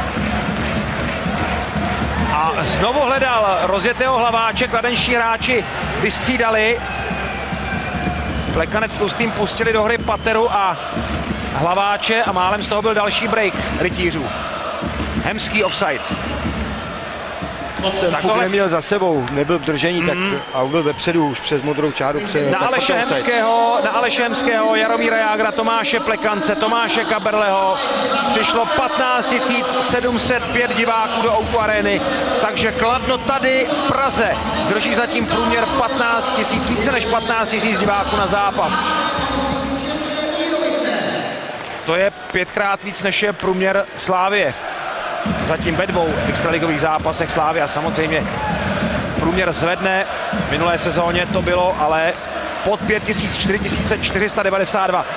A znovu hledal rozjetého Hlaváče, kladenští hráči vystřídali. Plekanec Tlustým pustili do hry Pateru a Hlaváče a málem z toho byl další break rytířů. Hemský offside. Ten puk neměl za sebou, nebyl v držení, mm. tak a byl vepředu už přes modrou čáru. Před, na, Aleše Hemského, na Aleše Hemského, Jaromíra Jágra, Tomáše Plekance, Tomáše Kaberleho přišlo patnáct tisíc sedm set pět diváků do O dva Areny, takže Kladno tady v Praze drží zatím průměr patnáct tisíc, více než patnáct tisíc diváků na zápas. To je pětkrát víc, než je průměr Slávie. Zatím ve dvou extraligových zápasech Slávia samozřejmě průměr zvedne. V minulé sezóně to bylo ale pod pět tisíc, čtyři tisíce čtyři sta devadesát dva.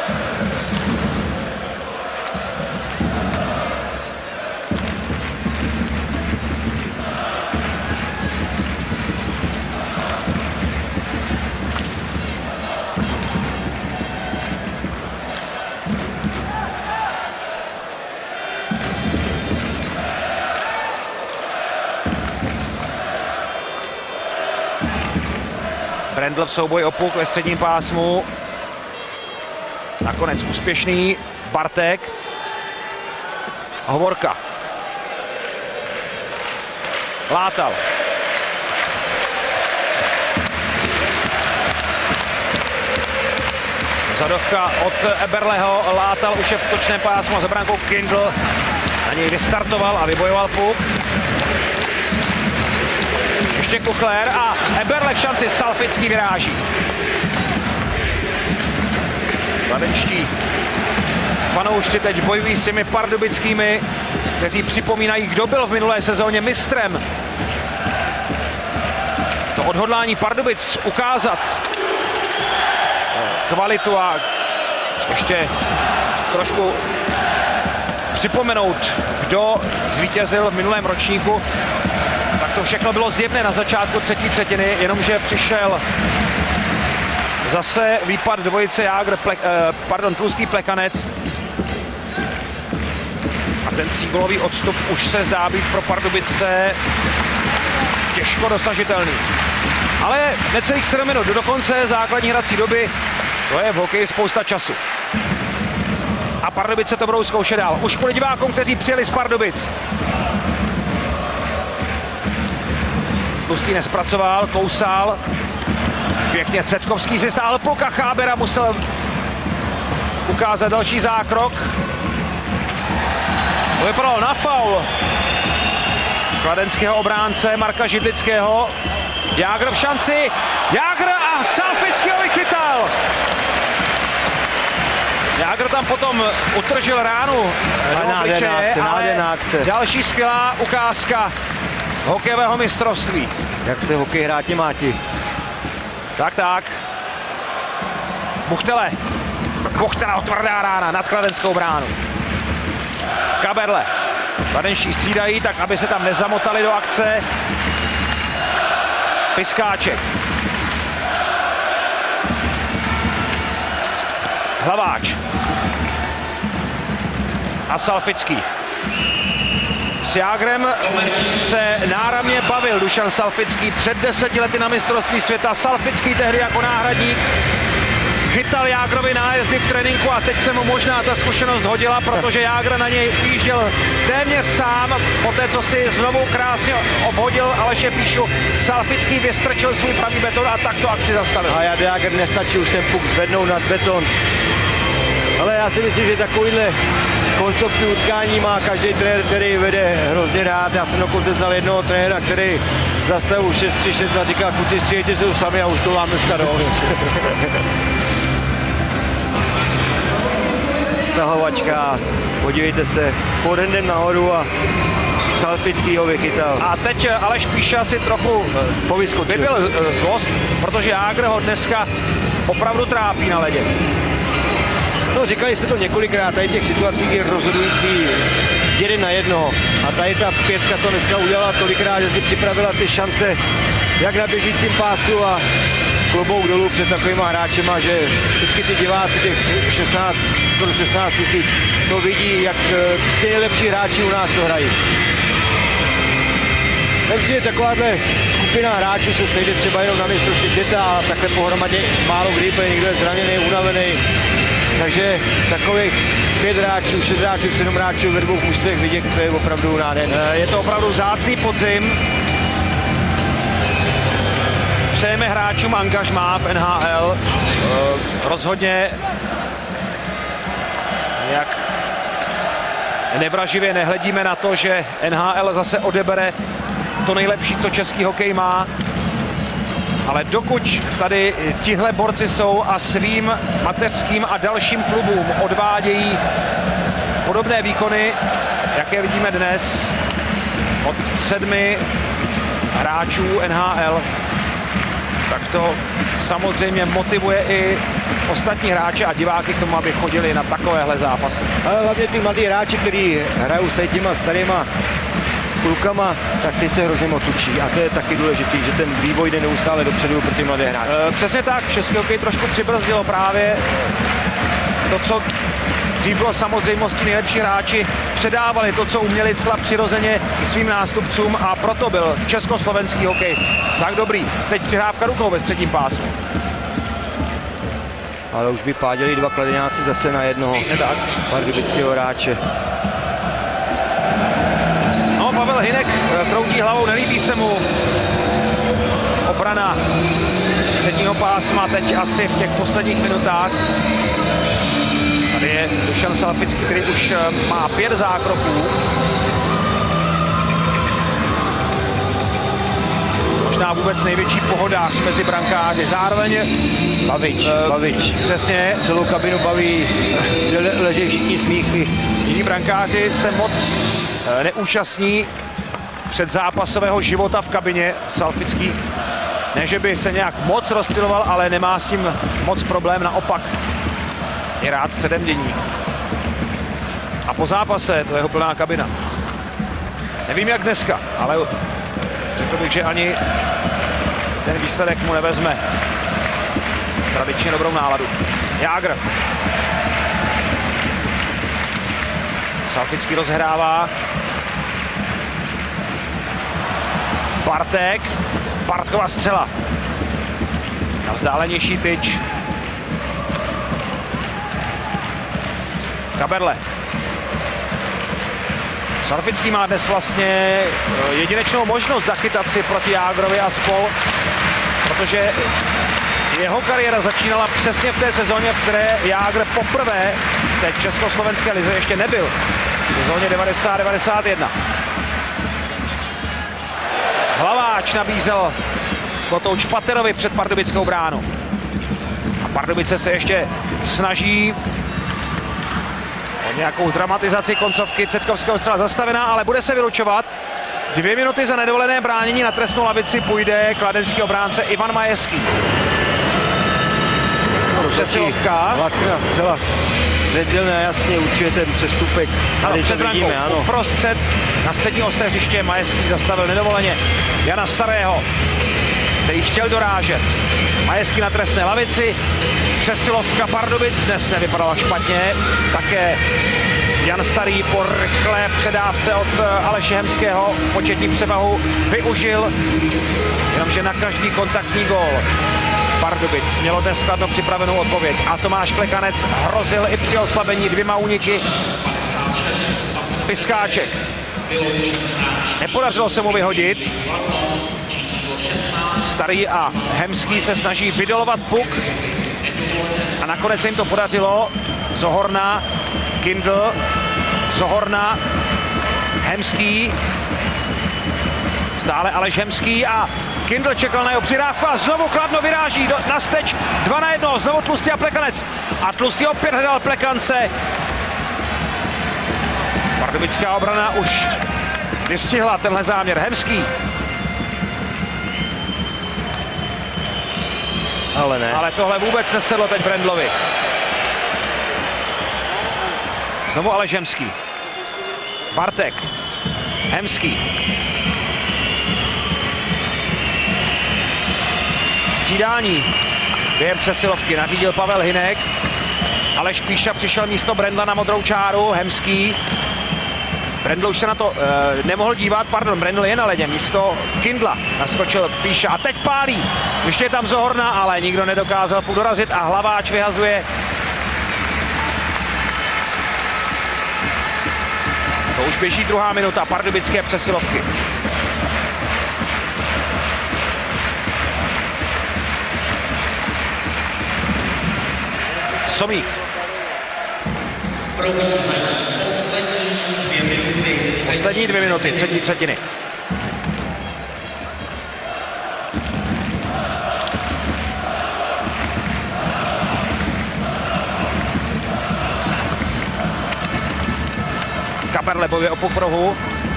Brendl v souboji o puk ve středním pásmu. Nakonec úspěšný Bartek. Hovorka. Látal. Zadovka od Eberleho. Látal už je v točném pásmu a za brankou Kindl. Na něj vystartoval a vybojoval puk. Ještě Kuchler a Eberle v šanci, Salfický vyráží. Kladenští fanoušci teď bojují s těmi pardubickými, kteří připomínají, kdo byl v minulé sezóně mistrem. To odhodlání Pardubic ukázat kvalitu a ještě trošku připomenout, kdo zvítězil v minulém ročníku. Tak to všechno bylo zjevné na začátku třetí třetiny, jenomže přišel zase výpad dvojice Jágr, plek, eh, pardon, Tlustý Plekanec. A ten třígolový odstup už se zdá být pro Pardubice těžko dosažitelný. Ale necelých sedm minut do konce základní hrací doby, to je v hokeji spousta času. A Pardubice to budou zkoušet dál. Už kvůli divákům, kteří přijeli z Pardubic. Tlustý nespracoval, kousal. Pěkně Cetkovský si stáhl puk a Chábera musel ukázat další zákrok. To vypadalo na faul kladenského obránce Marka Židlického. Jágr v šanci. Jágr a Salfický ho vychytal. Jágr tam potom utržil ránu do obličeje, ale další skvělá ukázka hokejového mistrovství. Jak se hokej hráti máti. Tak, tak. Buchtele. Buchtela tvrdá rána nad kladenskou bránu. Kaberle. Kladenští střídají, tak aby se tam nezamotali do akce. Piskáček. Hlaváč. A Salfický. S Jágrem se náramně bavil Dušan Salfický před deseti lety na mistrovství světa. Salfický tehdy jako náhradník chytal Jágrovi nájezdy v tréninku a teď se mu možná ta zkušenost hodila, protože Jágr na něj ujížděl téměř sám, poté co si znovu krásně obhodil Aleše Píšu. Salfický vystrčil svůj pravý beton a takto akci zastavil. A Jágr nestačí už ten puk zvednout nad beton. Ale já si myslím, že takovýhle koncovky utkání má každý trenér, který vede hrozně rád. Já jsem dokonce znal jednoho trenéra, který za stavu šest tři šest dva říká, kluci, stříjejte se sami a už to mám dneska dost. Stahovačka, podívejte se, podendem nahoru a Salfický ho vychytal. A teď Aleš Píša si trochu vybil zlost, protože Jágr ho dneska opravdu trápí na ledě. No, říkali jsme to několikrát, tady těch situací je rozhodující jeden na jednoho. A tady ta pětka to dneska udělala tolikrát, že si připravila ty šance jak na běžícím pásu a klobouk dolů před takovýma hráčema, že vždycky ty diváci, těch šestnáct, skoro šestnáct tisíc, to vidí, jak ty nejlepší hráči u nás to hrají. Takže takováhle skupina hráčů se sejde třeba jenom na mistrovství světa a takhle pohromadě málo kdy, protože někdo je zraněný, unavený. Takže takových pět hráčů, šest hráčů, sedm hráčů ve dvou mužstvech vidět, to je opravdu nádherný. Je to opravdu vzácný podzim. Přejeme hráčům angažmá v N H L. Rozhodně jak nevraživě nehledíme na to, že N H L zase odebere to nejlepší, co český hokej má. Ale dokud tady tihle borci jsou a svým mateřským a dalším klubům odvádějí podobné výkony, jaké vidíme dnes od sedmi hráčů N H L, tak to samozřejmě motivuje i ostatní hráče a diváky k tomu, aby chodili na takovéhle zápasy. Ale hlavně ty mladí hráči, kteří hrajou s těma starýma klukama, tak ty se hrozně moc učí. A to je taky důležitý, že ten vývoj jde neustále dopředu pro ty mladé hráče. E, přesně tak, český hokej trošku přibrzdilo právě to, co dřív bylo samozřejmostí, nejlepší hráči předávali to, co uměli cla přirozeně svým nástupcům a proto byl československý hokej tak dobrý. Teď přihrávka rukou ve středním pásmu. Ale už by páděli dva kladeňáci zase na jednoho pardubického hráče. No, Pavel Hynek kroutí hlavou, nelíbí se mu obrana středního pásma teď asi v těch posledních minutách. Tady je Dušan Salfický, který už má pět zákroků. Možná vůbec největší pohodář mezi brankáři. Zároveň Bavič, uh, Bavič. Přesně. Celou kabinu baví, le, leží všichni smíchy. Jiní brankáři se moc uh, neúčastní předzápasového života v kabině. Salfický, ne, že by se nějak moc rozptyloval, ale nemá s tím moc problém, naopak je rád středem dění. A po zápase to je jeho plná kabina. Nevím jak dneska, ale řekl bych, že ani ten výsledek mu nevezme tradičně dobrou náladu. Jágr. Salfický rozhrává. Bartek. Bartkova střela. Na vzdálenější tyč. Kaberle. Salfický má dnes vlastně jedinečnou možnost zachytat si proti Jágrovi a spol, protože jeho kariéra začínala přesně v té sezóně, v které Jágr poprvé v té československé lize ještě nebyl. V sezóně devadesát devadesát jedna. Hlaváč nabízel kotouč Paterovi před pardubickou bránu. A Pardubice se ještě snaží o nějakou dramatizaci koncovky. Cetkovského střela zastavená, ale bude se vylučovat. Dvě minuty za nedovolené bránění, na trestnou lavici půjde kladenský obránce Ivan Majeský. Přesilovka. Lacina střela zřetelně jasně určuje ten přestupek. Tady to vidíme, ano. Uprostřed na střední ostře hřiště Majeský zastavil nedovoleně Jana Starého, který chtěl dorážet. Majeský na trestné lavici. Přesilovka Pardubic dnes nevypadala špatně. Také Jan Starý po rychlé předávce od Aleše Hemského početní převahu využil, jenomže na každý kontaktní gól Pardubic mělo dnes Kladno připravenou odpověď a Tomáš Plekanec hrozil i při oslabení dvěma úniky. Piskáček. Nepodařilo se mu vyhodit. Starý a Hemský se snaží vydolovat puk a nakonec se jim to podařilo. Zohorna, Kindl, Zohorna, Hemský, stále Aleš Hemský a Kindl čekal na jeho přidávku a znovu Kladno vyráží do, na steč dva na jedno, znovu Tlustý a Plekanec a Tlustý opět hledal Plekance. Pardubická obrana už vystihla tenhle záměr. Hemský. Ale ne. Ale tohle vůbec nesedlo teď Brendlovi. Znovu Aleš Hemský. Bartek. Hemský. Střídání během přesilovky nařídil Pavel Hynek. Aleš Píša přišel místo Brendla na modrou čáru. Hemský. Brendl už se na to e, nemohl dívat, pardon, Brendl je na ledě, místo Kindla naskočil Píša a teď pálí. Ještě je tam Zohorna, ale nikdo nedokázal půl dorazit a Hlaváč vyhazuje. To už běží druhá minuta pardubické přesilovky. Somík. Poslední dvě minuty, třetí třetiny. Kaperle bojuje o puk v rohu.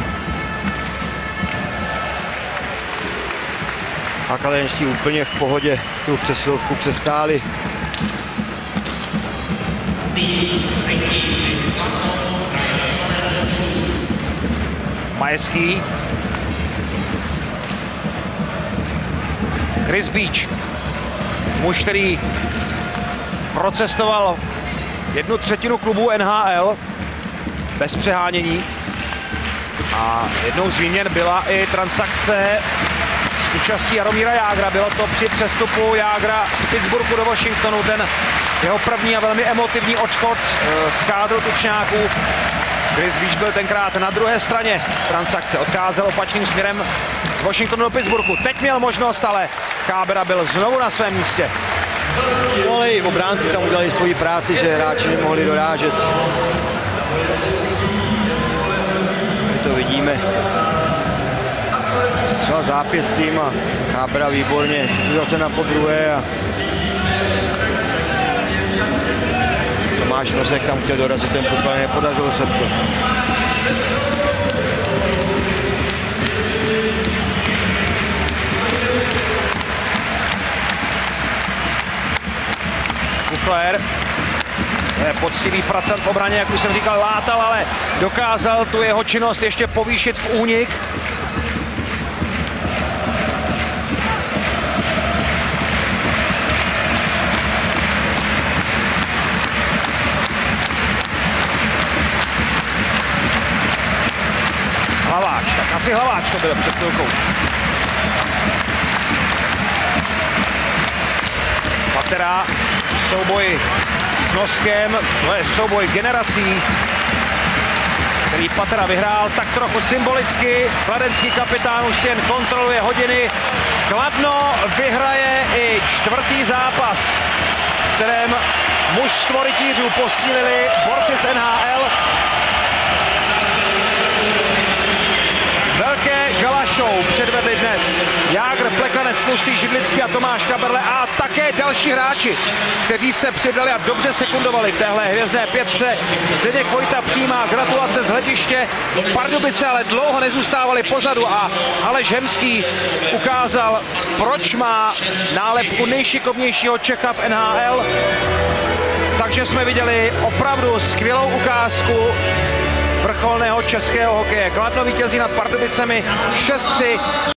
A kladenští úplně v pohodě tu přesilovku přestáli. Majeský. Chris Beach. Muž, který procestoval jednu třetinu klubů N H L bez přehánění. A jednou z výměn byla i transakce s účastí Jaromíra Jágra. Bylo to při přestupu Jágra z Pittsburghu do Washingtonu. Ten jeho první a velmi emotivní odchod z kádru tučňáků. Chris Beach byl tenkrát na druhé straně transakce. Odcházel opačným směrem z Washingtonu do Pittsburghu. Teď měl možnost, ale Kábera byl znovu na svém místě. No, ale i obránci tam udělali svoji práci, že hráči nemohli dorážet. My to vidíme. Třeba zápěstím a Kábera výborně. Se zase na podruhé a Tomáš Nosek tam chtěl dorazit ten puk, ale nepodařilo se to. Kufler je poctivý pracant v obraně, jak už jsem říkal, látal, ale dokázal tu jeho činnost ještě povýšit v únik. Hlaváč, tak asi Hlaváč to byl před chvilkou. Patera, souboj s Noskem, to je souboj generací, který Patera vyhrál tak trochu symbolicky. Kladenský kapitán už jen kontroluje hodiny. Kladno vyhraje i čtvrtý zápas, v kterém mužstvo rytířů posílili borci z N H L. Velké gala show předvedli dnes Jágr, Plekanec, Tlustý, Židlický a Tomáš Kaberle a také další hráči, kteří se přidali a dobře sekundovali v téhle hvězdné pětce. Zdeněk Vojta přijímá gratulace z hlediště. Pardubice ale dlouho nezůstávali pozadu a Aleš Hemský ukázal, proč má nálepku nejšikovnějšího Čecha v N H L. Takže jsme viděli opravdu skvělou ukázku vrcholného českého hokeje. Kladno vítězí nad Pardubicemi šest tři.